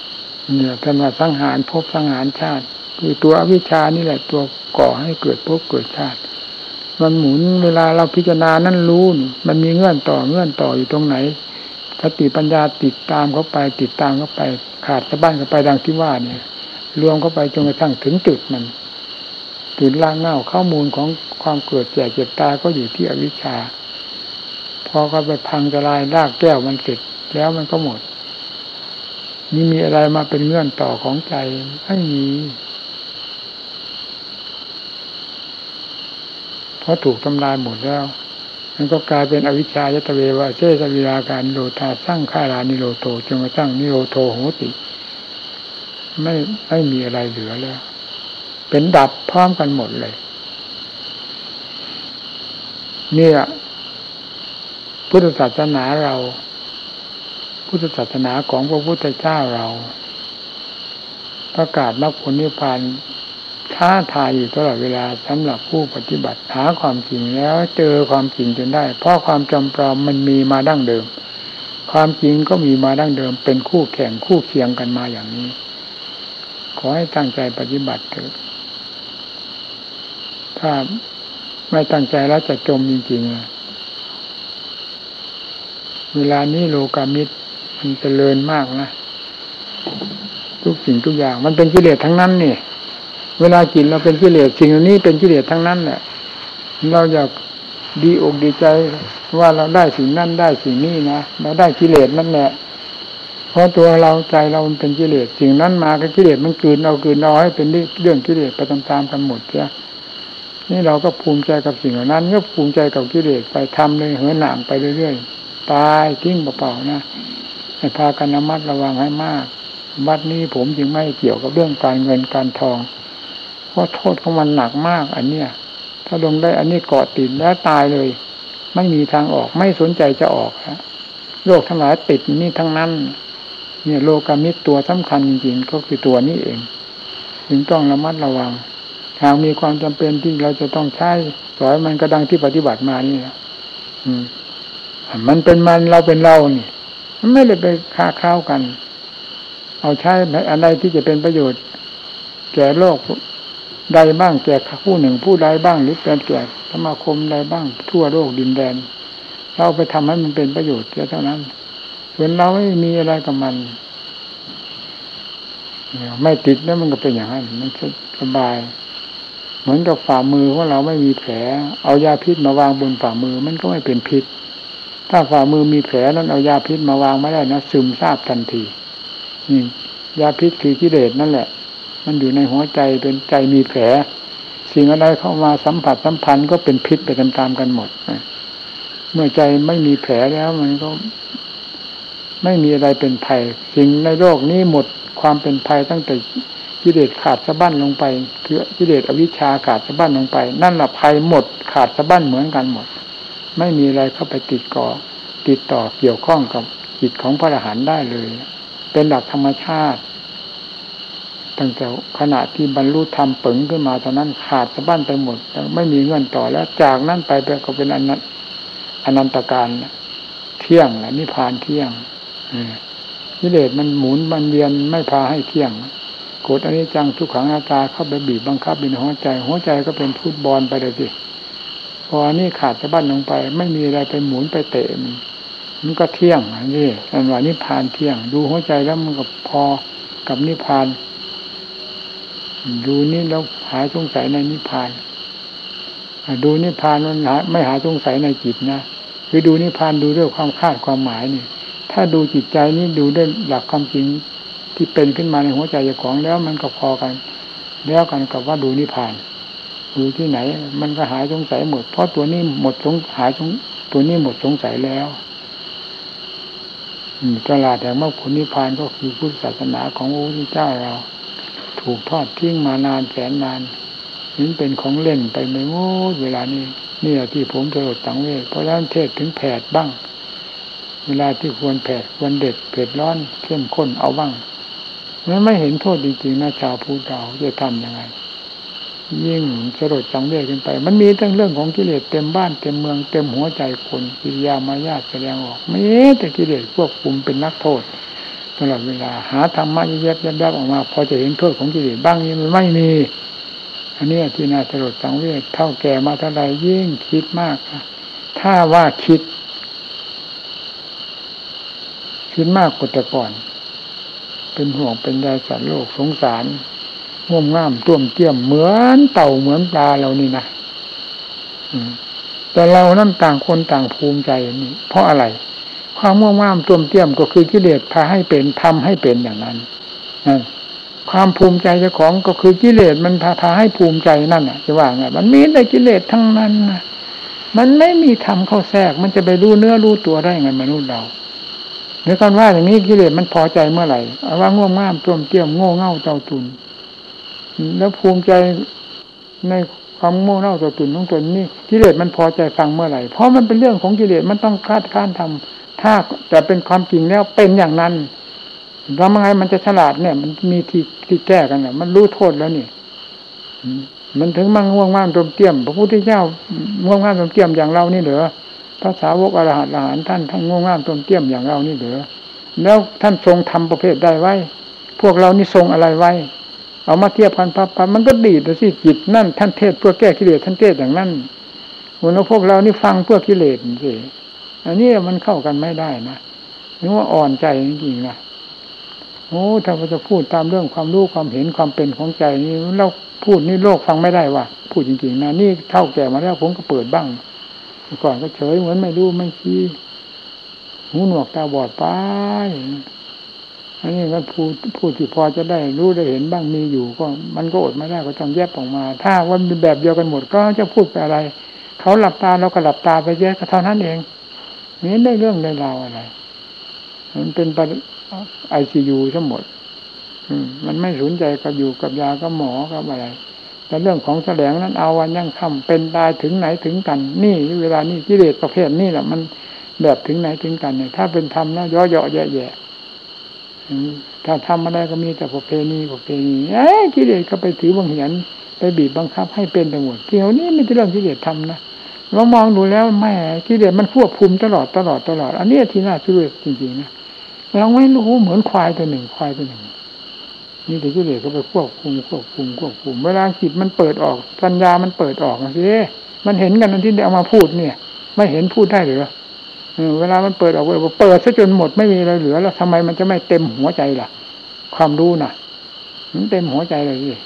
Speaker 1: เนี่ยท่านว่าสังหารภพสังหารชาติคือตัวอวิชชานี่แหละตัวก่อให้เกิดภพเกิดชาติมันหมุนเวลาเราพิจารณานั้นรู้มันมีเงื่อนต่อเงื่อนต่ออยู่ตรงไหนสติปัญญาติดตามเข้าไปติดตามเข้าไปขาดสะบั้นเข้าไปดังที่ว่าเนี่ยรวมเข้าไปจนกระทั่งถึงจุดมันจุดล่างเง่าข้อมูลของความเกิดแก่เจ็บตายก็อยู่ที่อวิชชาพอเขาไปพังทลายรากแก้วมันเสร็จแล้วมันก็หมดนี่มีอะไรมาเป็นเงื่อนต่อของใจไม่มีเพราะถูกทำลายหมดแล้วมันก็กลายเป็นอวิชชายตเววะเสสวิราการนิโรธาสร้างฆารานิโรโธจนกระทั่งนิโรโธโหติไม่ไม่มีอะไรเหลือแล้วเป็นดับพร้อมกันหมดเลยเนี่ยพุทธศาสนาเราพุทธศาสนาของพระพุทธเจ้าเราประกาศมรรคผลนิพพานท้าทายอยู่ตลอดเวลาสำหรับผู้ปฏิบัติหาความจริงแล้วเจอความจริงจนได้เพราะความจำปลอมมันมีมาดั้งเดิมความจริงก็มีมาดั้งเดิมเป็นคู่แข่งคู่เคียงกันมาอย่างนี้ขอให้ตั้งใจปฏิบัติเถิดถ้าไม่ตั้งใจแล้วจะจมจริงๆเวลานี้โลกามิตรมันเจริญมากนะทุกสิ่งทุกอย่างมันเป็นกิเลสทั้งนั้นนี่เวลากินเราเป็นกิเลสสิ่งเหล่านี้เป็นกิเลสทั้งนั้นแหละเราอยากดีอกดีใจว่าเราได้สิ่งนั้นได้สิ่งนี้นะเราได้กิเลสนั่นแหละเพราะตัวเราใจเรามันเป็นกิเลสสิ่งนั้นมาก็กิเลสมันกลืนเอากลืนเอาให้เป็นเรื่องกิเลสไปตามๆกันหมดเสียนี่เราก็ภูมิใจกับสิ่งเหล่านั้นก็ภูมิใจกับกิเลสไปทำเลยเหินหน่างไปเรื่อยๆตายทิ้งเปล่าๆนะให้พากันระมัดระวังให้มากวัดนี้ผมจึงไม่เกี่ยวกับเรื่องการเงินการทองเพราะโทษของมันหนักมากอันเนี้ยถ้าลงได้อันนี้เกาะติดแล้วตายเลยไม่มีทางออกไม่สนใจจะออกฮะโลกทั้งหลายติดนี่ทั้งนั้นเนี่ยโลกามิตรตัวสำคัญจริงๆก็คือตัวนี้เองจึงต้องระมัดระวังหากมีความจำเป็นที่เราจะต้องใช้สอยมันก็ดังที่ปฏิบัติมานี่นะอืมมันเป็นมันเราเป็นเรานี่มันไม่ได้ไปค้าข้าวกันเอาใช้อะไรที่จะเป็นประโยชน์แก่โลกใดบ้างแก่ผู้หนึ่งผู้ใดบ้างหรือเป็นแก่สมาคมใดบ้างทั่วโลกดินแดนเราไปทำให้มันเป็นประโยชน์เท่านั้นส่วนเราไม่มีอะไรกับมันไม่ติดแล้วมันก็เป็นอย่างนั้นมันสบายเหมือนกับฝ่ามือของเราไม่มีแผลเอายาพิษมาวางบนฝ่ามือมันก็ไม่เป็นพิษถ้าฝ่ามือมีแผลนั้นเอายาพิษมาวางไม่ได้นะซึมซาบทันทีนี่ยาพิษคือกิเลสนั่นแหละมันอยู่ในหัวใจเป็นใจมีแผลสิ่งอะไรเข้ามาสัมผัสสัมพันธ์ก็เป็นพิษไปตามๆกันหมดเมื่อใจไม่มีแผลแล้วมันก็ไม่มีอะไรเป็นภัยสิ่งในโลกนี้หมดความเป็นภัยตั้งแต่กิเลสขาดสะบั้นลงไปคือกิเลสอวิชชาขาดสะบั้นลงไปนั่นแหละภัยหมดขาดสะบั้นเหมือนกันหมดไม่มีอะไรเข้าไปติดก่อติดต่อเกี่ยวข้องกับจิตของพระอรหันต์ได้เลยเป็นหลักธรรมชาติตั้งแต่ขณะที่บรรลุธรรมปึ๋งขึ้นมาตอนนั้นขาดสะบั้นไปหมดไม่มีเงื่อนต่อแล้วจากนั้นไปก็เป็นอนันต์อนันตการเที่ยงและนิพพานเที่ยงกิเลสมันหมุนมันเวียนไม่พาให้เที่ยงกฎอนิจจังทุกขังอนัตตาเข้าไปบีบบังคับในหัวใจหัวใจก็เป็นฟุตบอลไปเลยสิพออันนี้ขาดสะบั้นลงไปไม่มีอะไรไปหมุนไปเตะมันมันก็เที่ยงอันนี้อันว่านิพพานเที่ยงดูหัวใจแล้วมันก็พอกับนิพพานดูนี่แล้วหายสงสัยในนิพพานดูนิพพานมันไม่หายสงสัยในจิตนะคือดูนิพพานดูด้วยความคาดความหมายนี่ถ้าดูจิตใจนี่ดูด้วยหลักความจริงที่เป็นขึ้นมาในหัวใจเจ้าของแล้วมันก็พอกันแล้วกันกับว่าดูนิพพานดูที่ไหนมันก็หายสงสัยหมดเพราะตัวนี้หมดสงหายตัวนี้หมดสงสัยแล้วตลาดแห่งมรรคผลนิพพานก็คือพุทธศาสนาของพระพุทธเจ้าเราถูกทอดทิ้งมานานแสนนานนี่เป็นของเล่นไปไม่หมดเวลานี้นี่แหละที่ผมจะลดสังเวชเพราะฉะนั้นเทศถึงแผดบ้างเวลาที่ควรแผดควรเด็ดเผ็ดร้อนเข้มข้นเอาบ้างนั้นไม่เห็นโทษจริงๆนะชาวพุทธเราจะทำยังไงยิ่งสลดสังเวชขึ้นไปมันมีทั้งเรื่องของกิเลสเต็มบ้านเต็มเมืองเต็มหัวใจคนกิริยามารยาทแสดงออกไม่แต่กิเลสควบคุมเป็นนักโทษตลอดเวลาหาธรรมะเย็บยับยับออกมาพอจะเห็นโทษของกิเลสบ้างนี่มันไม่มีอันนี้ที่น่าสลดสังเวชเท่าแก่มาเท่าไรยิ่งคิดมากถ้าว่าคิดคิดมากกว่าแต่ก่อนเป็นห่วงเป็นใยสัตว์โลกสงสารง่วงง่ามต้วมเตี้ยมเหมือนเต่าเหมือนปลาเรานี่นะแต่เรานั่นต่างคนต่างภูมิใจนี่เพราะอะไรความง่วงง่ามต้วมเตี้ยมก็คือกิเลสพาให้เป็นทำให้เป็นอย่างนั้นความภูมิใจเจ้าของก็คือกิเลสมันพาพาให้ภูมิใจนั่นอ่ะจะว่าไงมันมีแต่กิเลสทั้งนั้นนะมันไม่มีธรรมเข้าแทรกมันจะไปรู้เนื้อรู้ตัวได้ไงมนุษย์เราเนื้อกันว่าอย่างนี้กิเลสมันพอใจเมื่อไหร่ว่าง่วงง่ามต้วมเตี้ยมโง่เง่าเต่าตุนแล้วภูมิใจในความโง่เง่าเต่าตุนของตนนี่กิเลสมันพอใจฟังเมื่อไหร่เพราะมันเป็นเรื่องของกิเลสมันต้องคาดค้านทำถ้าแต่เป็นความจริงแล้วเป็นอย่างนั้นแล้วมันไงมันจะฉลาดเนี่ยมันมีที่ที่แก้กันเนี่ยมันรู้โทษแล้วนี่มันถึงมั่งง่วงง่ามต้มเตี้ยมพระพุทธเจ้าง่วงง่ามต้มเตี้ยมอย่างเรานี่เหรอพระสาวกอรหันต์อรหันต์ท่านท่านง่วงง่ามต้มเตี้ยมอย่างเรานี่เหรอแล้วท่านทรงทำประเภทใดไว้พวกเรานี่ทรงอะไรไว้เอามาเทียบกันปั๊บปั๊บมันก็ดีดสิจิตนั่นท่านเทศเพื่อแก้กิเลสท่านเทศอย่างนั้นแล้วพวกเรานี่ฟังเพื่อกิเลสสิอันนี้มันเข้ากันไม่ได้นะนึกว่าอ่อนใจจริงๆนะโอ้ถ้าเราจะพูดตามเรื่องความรู้ความเห็นความเป็นของใจนี่เราพูดนี่โลกฟังไม่ได้ว่ะพูดจริงๆนะนี่เท่าแก่มาแล้วผมก็เปิดบ้างก่อนก็เฉยเหมือนไม่รู้ไม่ชี้หูหนวกตาบอดไปอันนี้ก็พูดพูดที่พอจะได้รู้ได้เห็นบ้างมีอยู่ก็มันก็อดไม่ได้ก็ต้องแยกออกมาถ้าว่ามีแบบเดียวกันหมดก็จะพูดไปอะไรเขาหลับตาเราก็หลับตาไปแยกก็เท่านั้นเองนี่ได้เรื่องได้ราวอะไรมันเป็นไอซียูทั้งหมดมันไม่สนใจกับอยู่กับยากับหมอกับอะไรแต่เรื่องของแสลงนั้นเอาวันยั่งค่ำเป็นตายถึงไหนถึงกันนี่เวลานี้กิเลสประเภทนี้แหละมันแบบถึงไหนถึงกันเนี่ยถ้าเป็นธรรมแล้วย่อๆแย่ๆถ้าทำอะไรก็มีแต่ประเพณีประเพณีเอ้กิเลสก็ไปถือบังเหียนไปบีบบังคับให้เป็นไปหมดที่เขานี้ไม่ใช่เรื่องกิเลสทำนะเรามองดูแล้วแม่กิเลสมันควบคุมตลอดตลอดตลอดอันนี้ที่น่าชื่นจริงๆนะเราไม่รู้เหมือนควายตัวหนึ่งควายตัวหนึ่งนี่แต่กิเลสก็ไปควบคุมควบคุมควบคุมเวลาจิตมันเปิดออกปัญญามันเปิดออกสิมันเห็นกันที่เอามาพูดเนี่ยไม่เห็นพูดได้หรือเวลามันเปิดออกไปเปิดซะจนหมดไม่มีอะไรเหลือแล้วทำไมมันจะไม่เต็มหัวใจล่ะความรู้น่ะมันเต็มหัวใจเลยสิ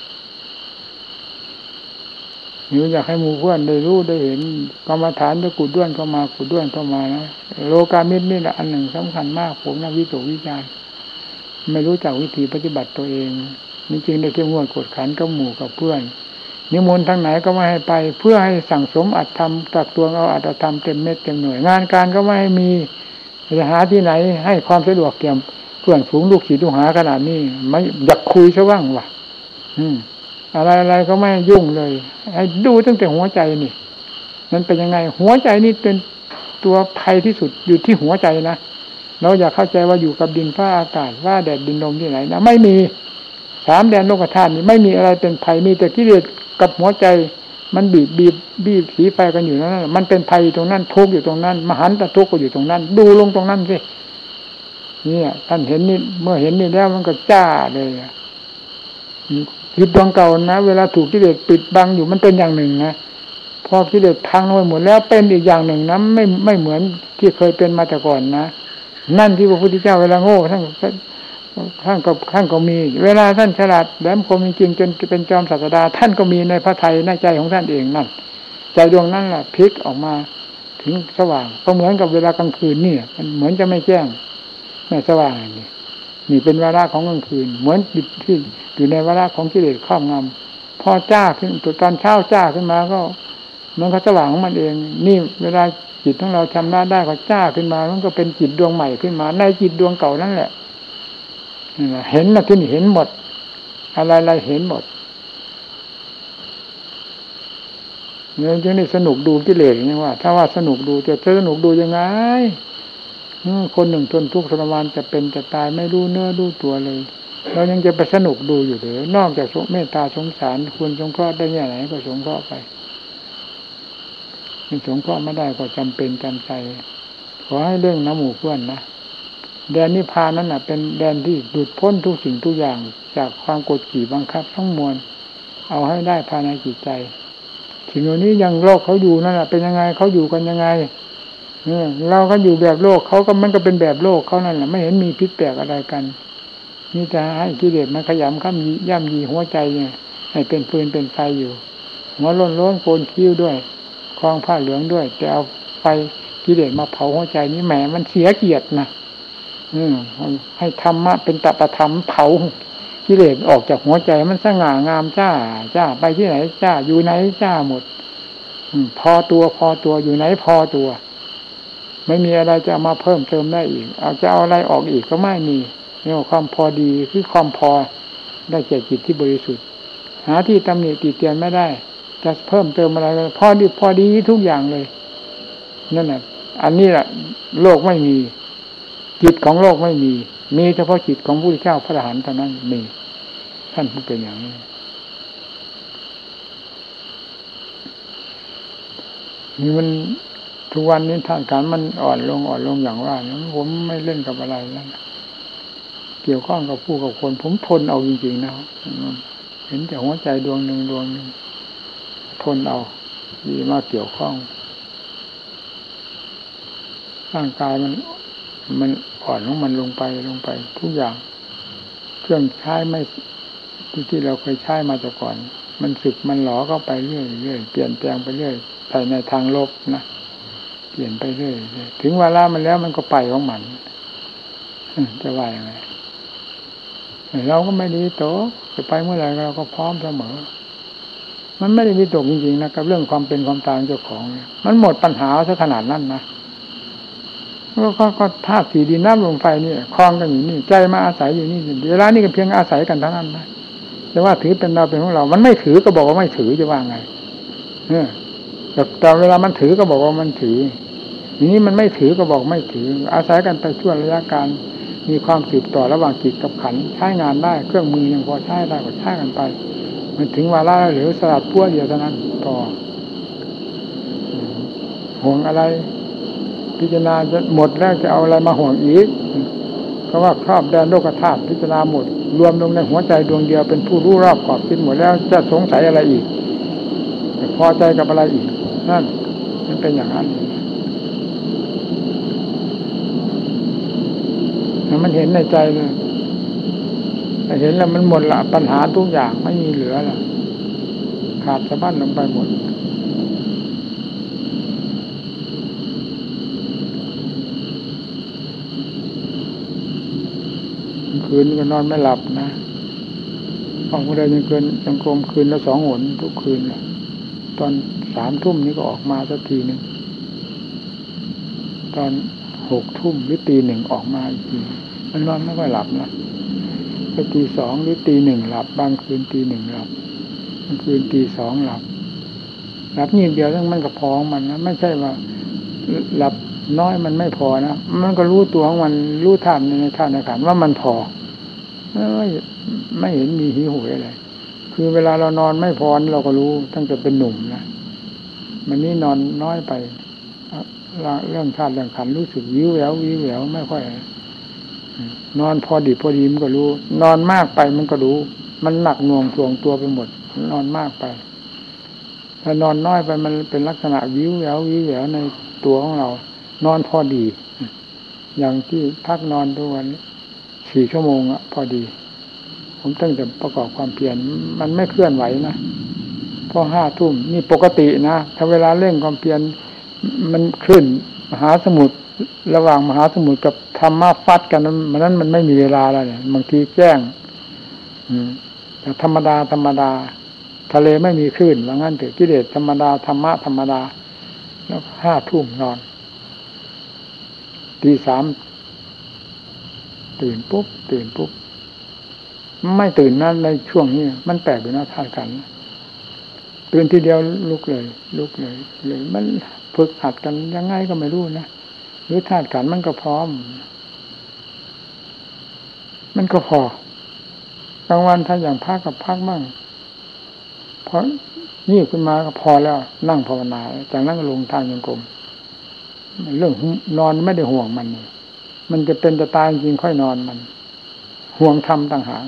Speaker 1: นี่อยากให้หมู่เพื่อนได้รู้ได้เห็นกรรมฐานจะกุดด้วนเข้ามากุดด้วนเข้ามานะโลกามิตรนี่แหละอันหนึ่งสำคัญมากผมนักวิจารณ์วิจารณ์ไม่รู้จักวิธีปฏิบัติตัวเองนี่จริงได้เข้มงวดกดขันกับหมู่กับเพื่อนนิมนต์ทางไหนก็ไม่ให้ไปเพื่อให้สั่งสมอัตธรรมตักตวงเอาอัตธรรมเต็มเม็ดเต็มหน่วยงานการก็ไม่ให้มีจะหาที่ไหนให้ความสะดวกแก่เพื่อนฝูงลูกศิษย์ลูกหาขนาดนี้ไม่อยากคุยซะบ้างว่ะอืมอะไรอะไรก็ไม่ยุ่งเลยให้ดูตั้งแต่หัวใจนี่มันเป็นยังไงหัวใจนี่เป็นตัวภัยที่สุดอยู่ที่หัวใจนะเราอยากเข้าใจว่าอยู่กับดินฟ้าอากาศว่าแดดดินลมที่ไหนนะไม่มีสามแดนโลกธาตุนี่ไม่มีอะไรเป็นภัยมีแต่กิเลสกับหัวใจมันบีบบีบบีบสีไฟกันอยู่นั่นมันเป็นภัยอยู่ตรงนั้นทุกข์อยู่ตรงนั้นมหันตทุกข์ก็อยู่ตรงนั้นดูลงตรงนั้นสิเนี่ยท่านเห็นนี่เมื่อเห็นนี่แล้วมันก็จ้าเลยจิตดวงเก่านะเวลาถูกกิเลสปิดบังอยู่มันเป็นอย่างหนึ่งนะพอกิเลสพังไปหมดแล้วเป็นอีกอย่างหนึ่งนะไม่ไม่เหมือนที่เคยเป็นมาแต่ก่อนนะนั่นที่พระพุทธเจ้าเวลาโง่ท่านท่านก็ท่านก็มีเวลาท่านฉลาดแหลมคมจริงๆจนเป็นจอมศาสดาท่านก็มีในพระทัยในใจของท่านเองนั่นใจดวงนั้นแหละพลิกออกมาถึงสว่างก็เหมือนกับเวลากลางคืนนี่มันเหมือนจะไม่แจ้งไม่สว่างนี่นี่เป็นวาระของกลางคืนเหมือนจิตที่อยู่ในวาระของกิเลสครอบงำพอจ้าขึ้นตอนเช้าจ้าขึ้นมาก็มันก็สว่างของมันเองนี่เวลาจิตของเราชำระได้ก็จ้าขึ้นมามันก็เป็นจิตดวงใหม่ขึ้นมาในจิตดวงเก่านั่นแหละเห็นนะที่นี่เห็นหมดอะไรๆเห็นหมดเนี่ยจึงได้สนุกดูกิเลสอย่างนี้ว่าถ้าว่าสนุกดูจะสนุกดูยังไงคนหนึ่งทนทุกข์ทรมานจะเป็นจะตายไม่รู้เนื้อรู้ตัวเลยเรายังจะไปสนุกดูอยู่หรือนอกจากเมตตาสงสารควรสงเคราะห์ได้แง่ไหนก็สงเคราะห์ไปไม่สงเคราะห์ไม่ได้ก็จำเป็นจำใจขอให้เรื่องน้ำหมู่เพื่อนนะแดนนิพพานนั้นน่ะเป็นแดนที่หลุดพ้นทุกสิ่งทุกอย่างจากความกดขี่บังคับทั้งมวลเอาให้ได้ภายในจิตใจสิ่งเหล่านี้ยังโลกเขาอยู่นั่นแหละเป็นยังไงเขาอยู่กันยังไงเออเราก็อยู่แบบโลกเขาก็มันก็เป็นแบบโลกเขานั่นแหละไม่เห็นมีพิษแปลกอะไรกันนี่จะให้กิเลสมันขยำข้ามย่ำยีหัวใจเนี่ยให้เป็นฟืนเป็นไฟอยู่หัวร้อนร้อนโกนคิ้วด้วยคลองผ้าเหลืองด้วยแต่เอาไฟกิเลสมาเผาหัวใจนี้แหมมันเสียเกียรตินะอืมให้ธรรมะเป็นตปธรรมเผากิเลสออกจากหัวใจมันสง่างามจ้าจ้าไปที่ไหนจ้าอยู่ไหนจ้าหมดอืมพอตัวพอตัวอยู่ไหนพอตัวไม่มีอะไรจะเอามาเพิ่มเติมได้อีกเอาจะเอาอะไรออกอีกก็ไม่มีเนี่ยความพอดีคือความพอได้แก่จิตที่บริสุทธิ์หาที่ตำหนิติเตียนไม่ได้จะเพิ่มเติมอะไรพอดีพอดีทุกอย่างเลยนั่นแหละอันนี้แหละโลกไม่มีจิตของโลกไม่มีมีเฉพาะจิตของพระพุทธเจ้าพระอรหันต์เท่านั้นมีท่านผู้เป็นอย่างนี้นี่มันทุกวันนี้ทางการมันอ่อนลงอ่อนลงอย่างว่านะผมไม่เล่นกับอะไรแล้วเกี่ยวข้องกับผู้กับคนผมทนเอาจริงๆนะเห็นแต่หัวใจดวงหนึ่งดวงหนึ่งทนเอาดีมากเกี่ยวข้องร่างกายมันมันอ่อนของมันลงไปลงไปทุกอย่างเครื่องใช้ไม่ที่ที่เราเคยใช้มาแต่ก่อนมันสึกมันหลอก็ไปเรื่อยเรื่อยเปลี่ยนแปลงไปเรื่อยไปในทางลบนะเปลี่ยนไปเรื่อยถึงเวลามันแล้วมันก็ไปของมันจะว่ายังไงเราก็ไม่ดีโตจะไปเมื่อไหร่เราก็พร้อมเสมอมันไม่ได้มีตกจริงๆนะกับเรื่องความเป็นความตายเจ้าของเนี่ยมันหมดปัญหาซะขนาดนั้นนะก็ก็ก็ธาตุสี่ดินน้ำลมไฟนี่คลองกันอยู่นี่ใจมาอาศัยอยู่นี่เวลานี้ก็เพียงอาศัยกันทั้งนั้นนะแต่ว่าถือเป็นเราเป็นของเรามันไม่ถือก็บอกว่าไม่ถือจะว่าไงเนี่ยแต่แต่เวลามันถือก็บอกว่ามันถืออย่างนี้มันไม่ถือก็บอกไม่ถืออาศัยกันไปช่วงระยะการมีความสืบต่อระหว่างจิตกับขันใช้งานได้เครื่องมือยังพอใช้ได้ก็ใช้กันไปมันถึงวาระหรือสลัดพั่วเดียวเท่านั้นพอห่วงอะไรพิจารณาจะหมดแล้วจะเอาอะไรมาห่วงอีกเพราะว่าครอบแดนโลกธาตุพิจารณาหมดรวมลงในหัวใจดวงเดียวเป็นผู้รู้รอบขอบคิดหมดแล้วจะสงสัยอะไรอีกพอใจกับอะไรอีกนั่นมันเป็นอย่างนั้นมันเห็นในใจเลยเห็นแล้วมันหมดละปัญหาทุกอย่างไม่มีเหลือละขาดสะบั้นลงไปหมดคืนก็นอนไม่หลับนะออกมาได้ยังเกินยังกลมคืนละสองหนทุกคืนเลยตอนสามทุ่มนี้ก็ออกมาสักทีหนึ่งตอนหกทุ่มหรือตีหนึ่งออกมาอีกทีมันนอนไม่ค่อยหลับนะไปตีสองหรือตีหนึ่งหลับบางคืนตีหนึ่งหลับบางคืนตีสองหลับหลับยิ่งเดียวมันก็พอมันนะไม่ใช่ว่าหลับน้อยมันไม่พอนะมันก็รู้ตัวของมันรู้ธาตุในธาตุในขันธ์ว่ามันพอไม่ไม่เห็นมีหิวโหยอะไรคือเวลาเรานอนไม่พอเราก็รู้ตั้งแต่เป็นหนุ่มนะมันนี่นอนน้อยไปเรื่องธาตุเรื่องขันธ์รู้สึกวิวแวววิวแววไม่ค่อยนอนพอดีพอดีมันก็รู้นอนมากไปมันก็รู้มันหนักหน่วงทวงตัวไปหมดนอนมากไปถ้านอนน้อยไปมันเป็นลักษณะวิวแวววิวแววในตัวของเรานอนพอดีอย่างที่พักนอนทุกวันสี่ชั่วโมงอะพอดีผมตั้งแต่ประกอบความเพียรมันไม่เคลื่อนไหวนะพอห้าทุ่มนี่ปกตินะถ้าเวลาเร่งความเพียรมันขึ้นมหาสมุทรระหว่างมหาสมุทรกับธรรมะฟัดกันมันนั้นมันไม่มีเวลาแล้วเนี่ยบางทีแจ้งแต่ธรรมดาธรรมดาทะเลไม่มีคลื่นว่างั้นเถอะกิเลสธรรมดาธรรมะธรรมดาแล้วห้าทุ่มนอนตีสามตื่นปุ๊บตื่นปุ๊บไม่ตื่นนั่นในช่วงนี้มันแปลกอยู่นะท่ากันตื่นทีเดียวลุกเลยลุกเลยเลยมันฝึกหัดกันยังไงก็ไม่รู้นะหรือธาตุขันธ์มันก็พร้อมมันก็พอกลางวันถ้าอย่างพักกับพักบ้างเพราะนี่ขึ้นมาก็พอแล้วนั่งภาวนาจากนั้นก็ลงทางยังกรมเรื่องนอนไม่ได้ห่วงมันมันจะเป็นจะตายจริงค่อยนอนมันห่วงธรรมต่างหาก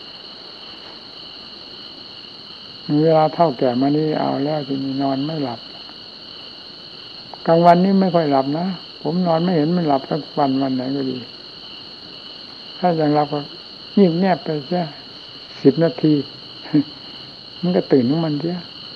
Speaker 1: เวลาเท่าแก่มานี่เอาแล้วทีนี้นอนไม่หลับกลางวันนี้ไม่ค่อยหลับนะผมนอนไม่เห็นมันหลับสักวันวันไหนก็ดีถ้าอย่างหลับก็งีบแนบไปแค่สิบนาทีมันก็ตื่นของมันเสีย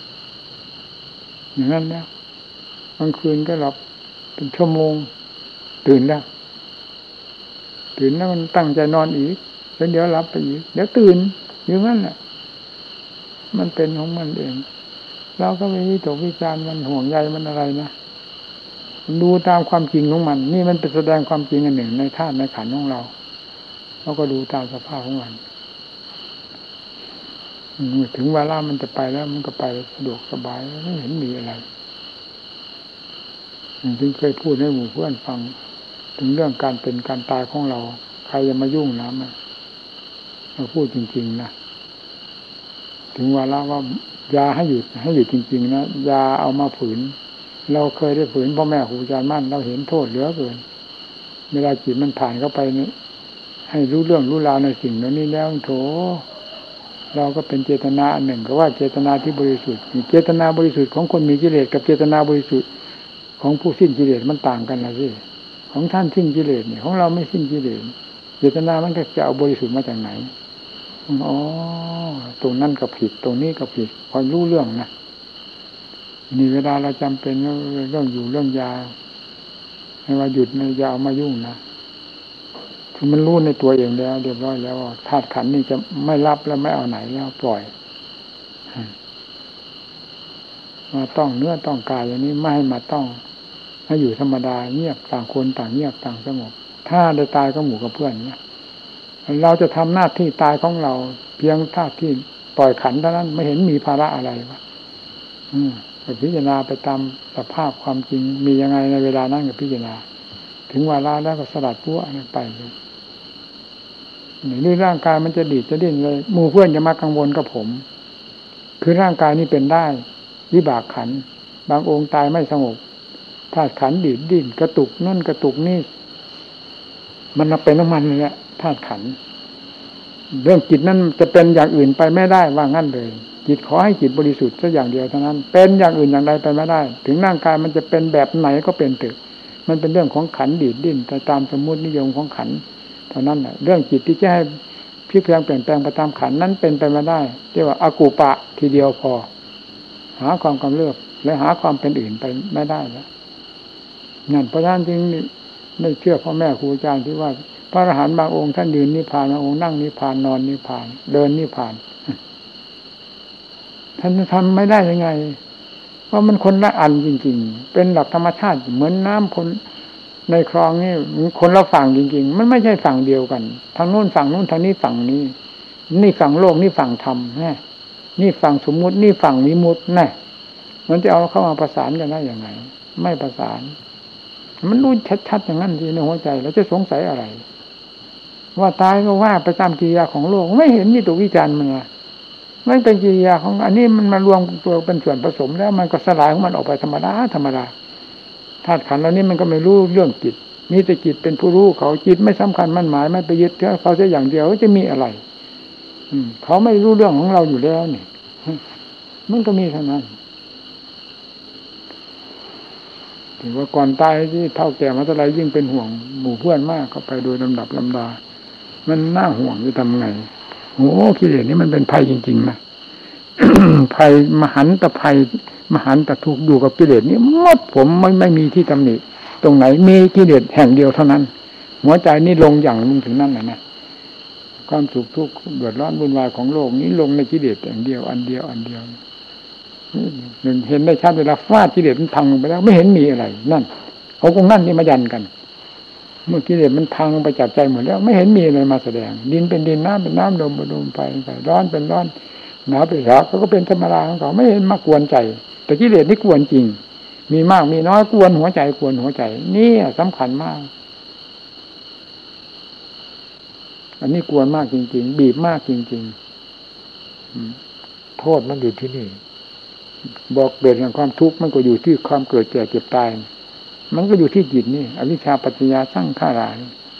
Speaker 1: อย่างนั้นแล้วบางคืนก็หลับเป็นชั่วโมงตื่นแล้วตื่นแล้วมันตั้งใจนอนอีกแล้วเดี๋ยวหลับไปอีกเดี๋ยวตื่นอย่างนั้นแหละมันเป็นของมันเองเราก็ไม่วิตกวิจารณ์มันห่วงใยมันอะไรนะดูตามความจริงของมันนี่มันเป็นแสดงความจริงอันหนึ่งในธาตุในขันธ์ของเราเราก็ดูตามสภาพของมันถึงเวลามันจะไปแล้วมันก็ไปสะดวกสบายไม่เห็นมีอะไรจึงเคยพูดให้หมู่เพื่อนฟังถึงเรื่องการเป็นการตายของเราใครจะมายุ่งนะมันเราพูดจริงๆนะถึงเวลาว่ายาให้หยุดให้หยุดจริงๆนะยาเอามาฝืนเราเคยได้ฝืนพ่อแม่ครูอาจารย์มั่นเราเห็นโทษเหลือเกินเวลาจิตมันผ่านเข้าไปนี่ให้รู้เรื่องรู้ราวในสิ่งเหล่านี้แล้วโถเราก็เป็นเจตนาอันหนึ่งก็ว่าเจตนาที่บริสุทธิ์เจตนาบริสุทธิ์ของคนมีกิเลสกับเจตนาบริสุทธิ์ของผู้สิ้นกิเลสมันต่างกันนะสิของท่านสิ้นกิเลสเนี่ยของเราไม่สิ้นกิเลสเจตนามันก็จะเอาบริสุทธิ์มาจากไหนอ๋อตรงนั้นก็ผิดตรงนี้ก็ผิดพอรู้เรื่องนะนี่เวลาเราจำเป็นเรื่องอยู่เรื่องยาให้ว่าหยุดไม่ยาเอามายุ่งนะคือมันรู้ในตัวเองแล้วเรียบร้อยแล้วธาตุขันธ์นี่จะไม่รับแล้วไม่เอาไหนแล้วปล่อยมาต้องเนื้อต้องกายอย่างนี้ไม่ให้มาต้องให้อยู่ธรรมดาเงียบต่างคนต่างเงียบต่างสงบถ้าได้ตายก็หมู่กับเพื่อนเนี่ยเราจะทำหน้าที่ตายของเราเพียงท่าที่ปล่อยขันเท่านั้นไม่เห็นมีภาระอะไรวะอืมไปพิจารณาไปตามสภาพความจริงมียังไงในเวลานั้นกับพิจารณาถึงเวลาแล้วก็สลัดพวกนั้นไปเลยนี่ร่างกายมันจะดีดจะดิ้นเลยหมู่เพื่อนจะมากังวลกับผมคือร่างกายนี้เป็นได้วิบากขันบางองค์ตายไม่สงบธาตุขันดีดดิ้นกระตุกนั่นกระตุกนี่มันเป็นน้ำมันเลยแหละธาตุขันเรื่องจิตนั้นจะเป็นอย่างอื่นไปไม่ได้ว่างั้นเลยจิตขอให้จิตบริสุทธิ์สักอย่างเดียวเท่านั้นเป็นอย่างอื่นอย่างใดไปไม่ได้ถึงร่างกายมันจะเป็นแบบไหนก็เป็นตึกมันเป็นเรื่องของขันดีดดิ้นแต่ตามสมมุตินิยมของขันเท่านั้นแหละเรื่องจิตที่จะให้พลิกแปลงเปลี่ยนแปลงไปตามขันนั้นเป็นไปไม่ได้เรียกว่าอกูปะทีเดียวพอหาความกำเริบและหาความเป็นอื่นไปไม่ได้แล้วนั่นเพราะฉะนั้นจึงไม่เชื่อพ่อแม่ครูอาจารย์ที่ว่าพระอรหันต์บางองค์ท่านยืนนิพพานบางองค์นั่งนิพพานนอนนิพพานเดินนิพพานท่านจะทำไม่ได้ยังไงเพราะมันคนละอันจริงๆเป็นหลักธรรมชาติเหมือนน้ำคนในคลองนี่คนละฝั่งจริงๆมันไม่ใช่ฝั่งเดียวกันทางโน้นฝั่งโน้นทางนี้ฝั่งนี้นี่ฝั่งโลกนี่ฝั่งธรรมแน่นี่ฝั่งสมมุตินี่ฝั่งวิมุตติแน่มันจะเอาเข้ามาประสานกันได้ยังไงไม่ประสานมันรู้ชัดๆอย่างนั้นทีในหัวใจแล้วจะสงสัยอะไรว่าตายก็ว่าไปตามกิริยาของโลกไม่เห็นนี่ตัววิจารณ์มันนะไม่เป็นกิริยาของอันนี้มันมารวมตัวเป็นส่วนผสมแล้วมันก็สลายของมันออกไปธรรมดาธรรมดาธาตุขันธ์เหล่านี้มันก็ไม่รู้เรื่องจิตมีแต่จิตเป็นผู้รู้เขาจิตไม่สำคัญมั่นหมายไม่ไปยึดถือเขาแค่อย่างเดียวจะมีอะไรอืมเขาไม่รู้เรื่องของเราอยู่แล้วนี่มันก็มีเท่านั้นถือว่าก่อนตายที่เท่าแก่มาเท่าไรยิ่งเป็นห่วงหมู่เพื่อนมากเข้าไปโดยลำดับลำดามันน่าห่วงจะทำไงโอ้กิเลสนี่มันเป็นภัยจริงๆนะ ภัยมหันตภัยมหันตทุกข์อยู่กับกิเลสนี่หมดผมไม่ไม่มีที่ตำหนิตรงไหนมีกิเลสแห่งเดียวเท่านั้นหัวใจนี่ลงอย่างลงถึงนั่นแหละนะความสุขทุกข์เดือดร้อนวุ่นวายของโลกนี้ลงในกิเลสอย่างเดียวอันเดียวอันเดียวเห็นได้ชัดเวลาฟาดกิเลสมันพังลงไปแล้วไม่เห็นมีอะไรนั่นเขาคงนั่นนี่มายันกันเมื่อกิเลสมันพังลงไปจากใจหมดแล้วไม่เห็นมีอะไรมาแสดงดินเป็นดินน้ำเป็นน้ำลมเป็นลมไฟไฟร้อนเป็นร้อนหนาวเป็นหนาวเขาก็เป็นธรรมดาของเขาไม่เห็นมากวนใจแต่กิเลสนี่กวนจริงมีมากมีน้อยกวนหัวใจกวนหัวใจนี่สำคัญมากอันนี้กวนมากจริงๆบีบมากจริงๆโทษมันอยู่ที่นี่บอกเกิดแห่งความทุกข์มันก็อยู่ที่ความเกิดแก่เจ็บตายมันก็อยู่ที่จิตนี่อวิชชาปัจจยาสร้างข้ารา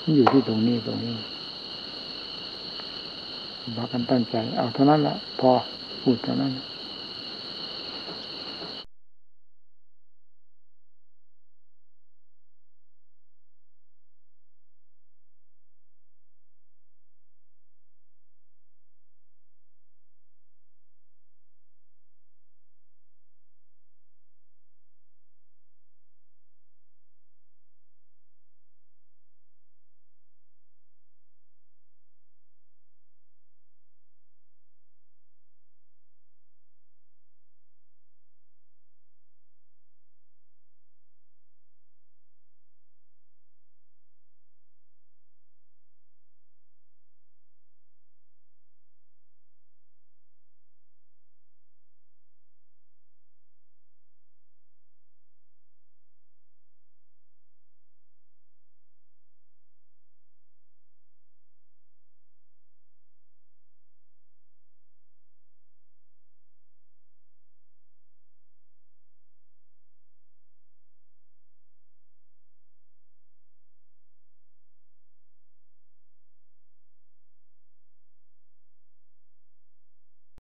Speaker 1: มันอยู่ที่ตรงนี้ตรงนี้บอกกันตั้งใจเอาเท่านั้นละพอพูดเท่านั้น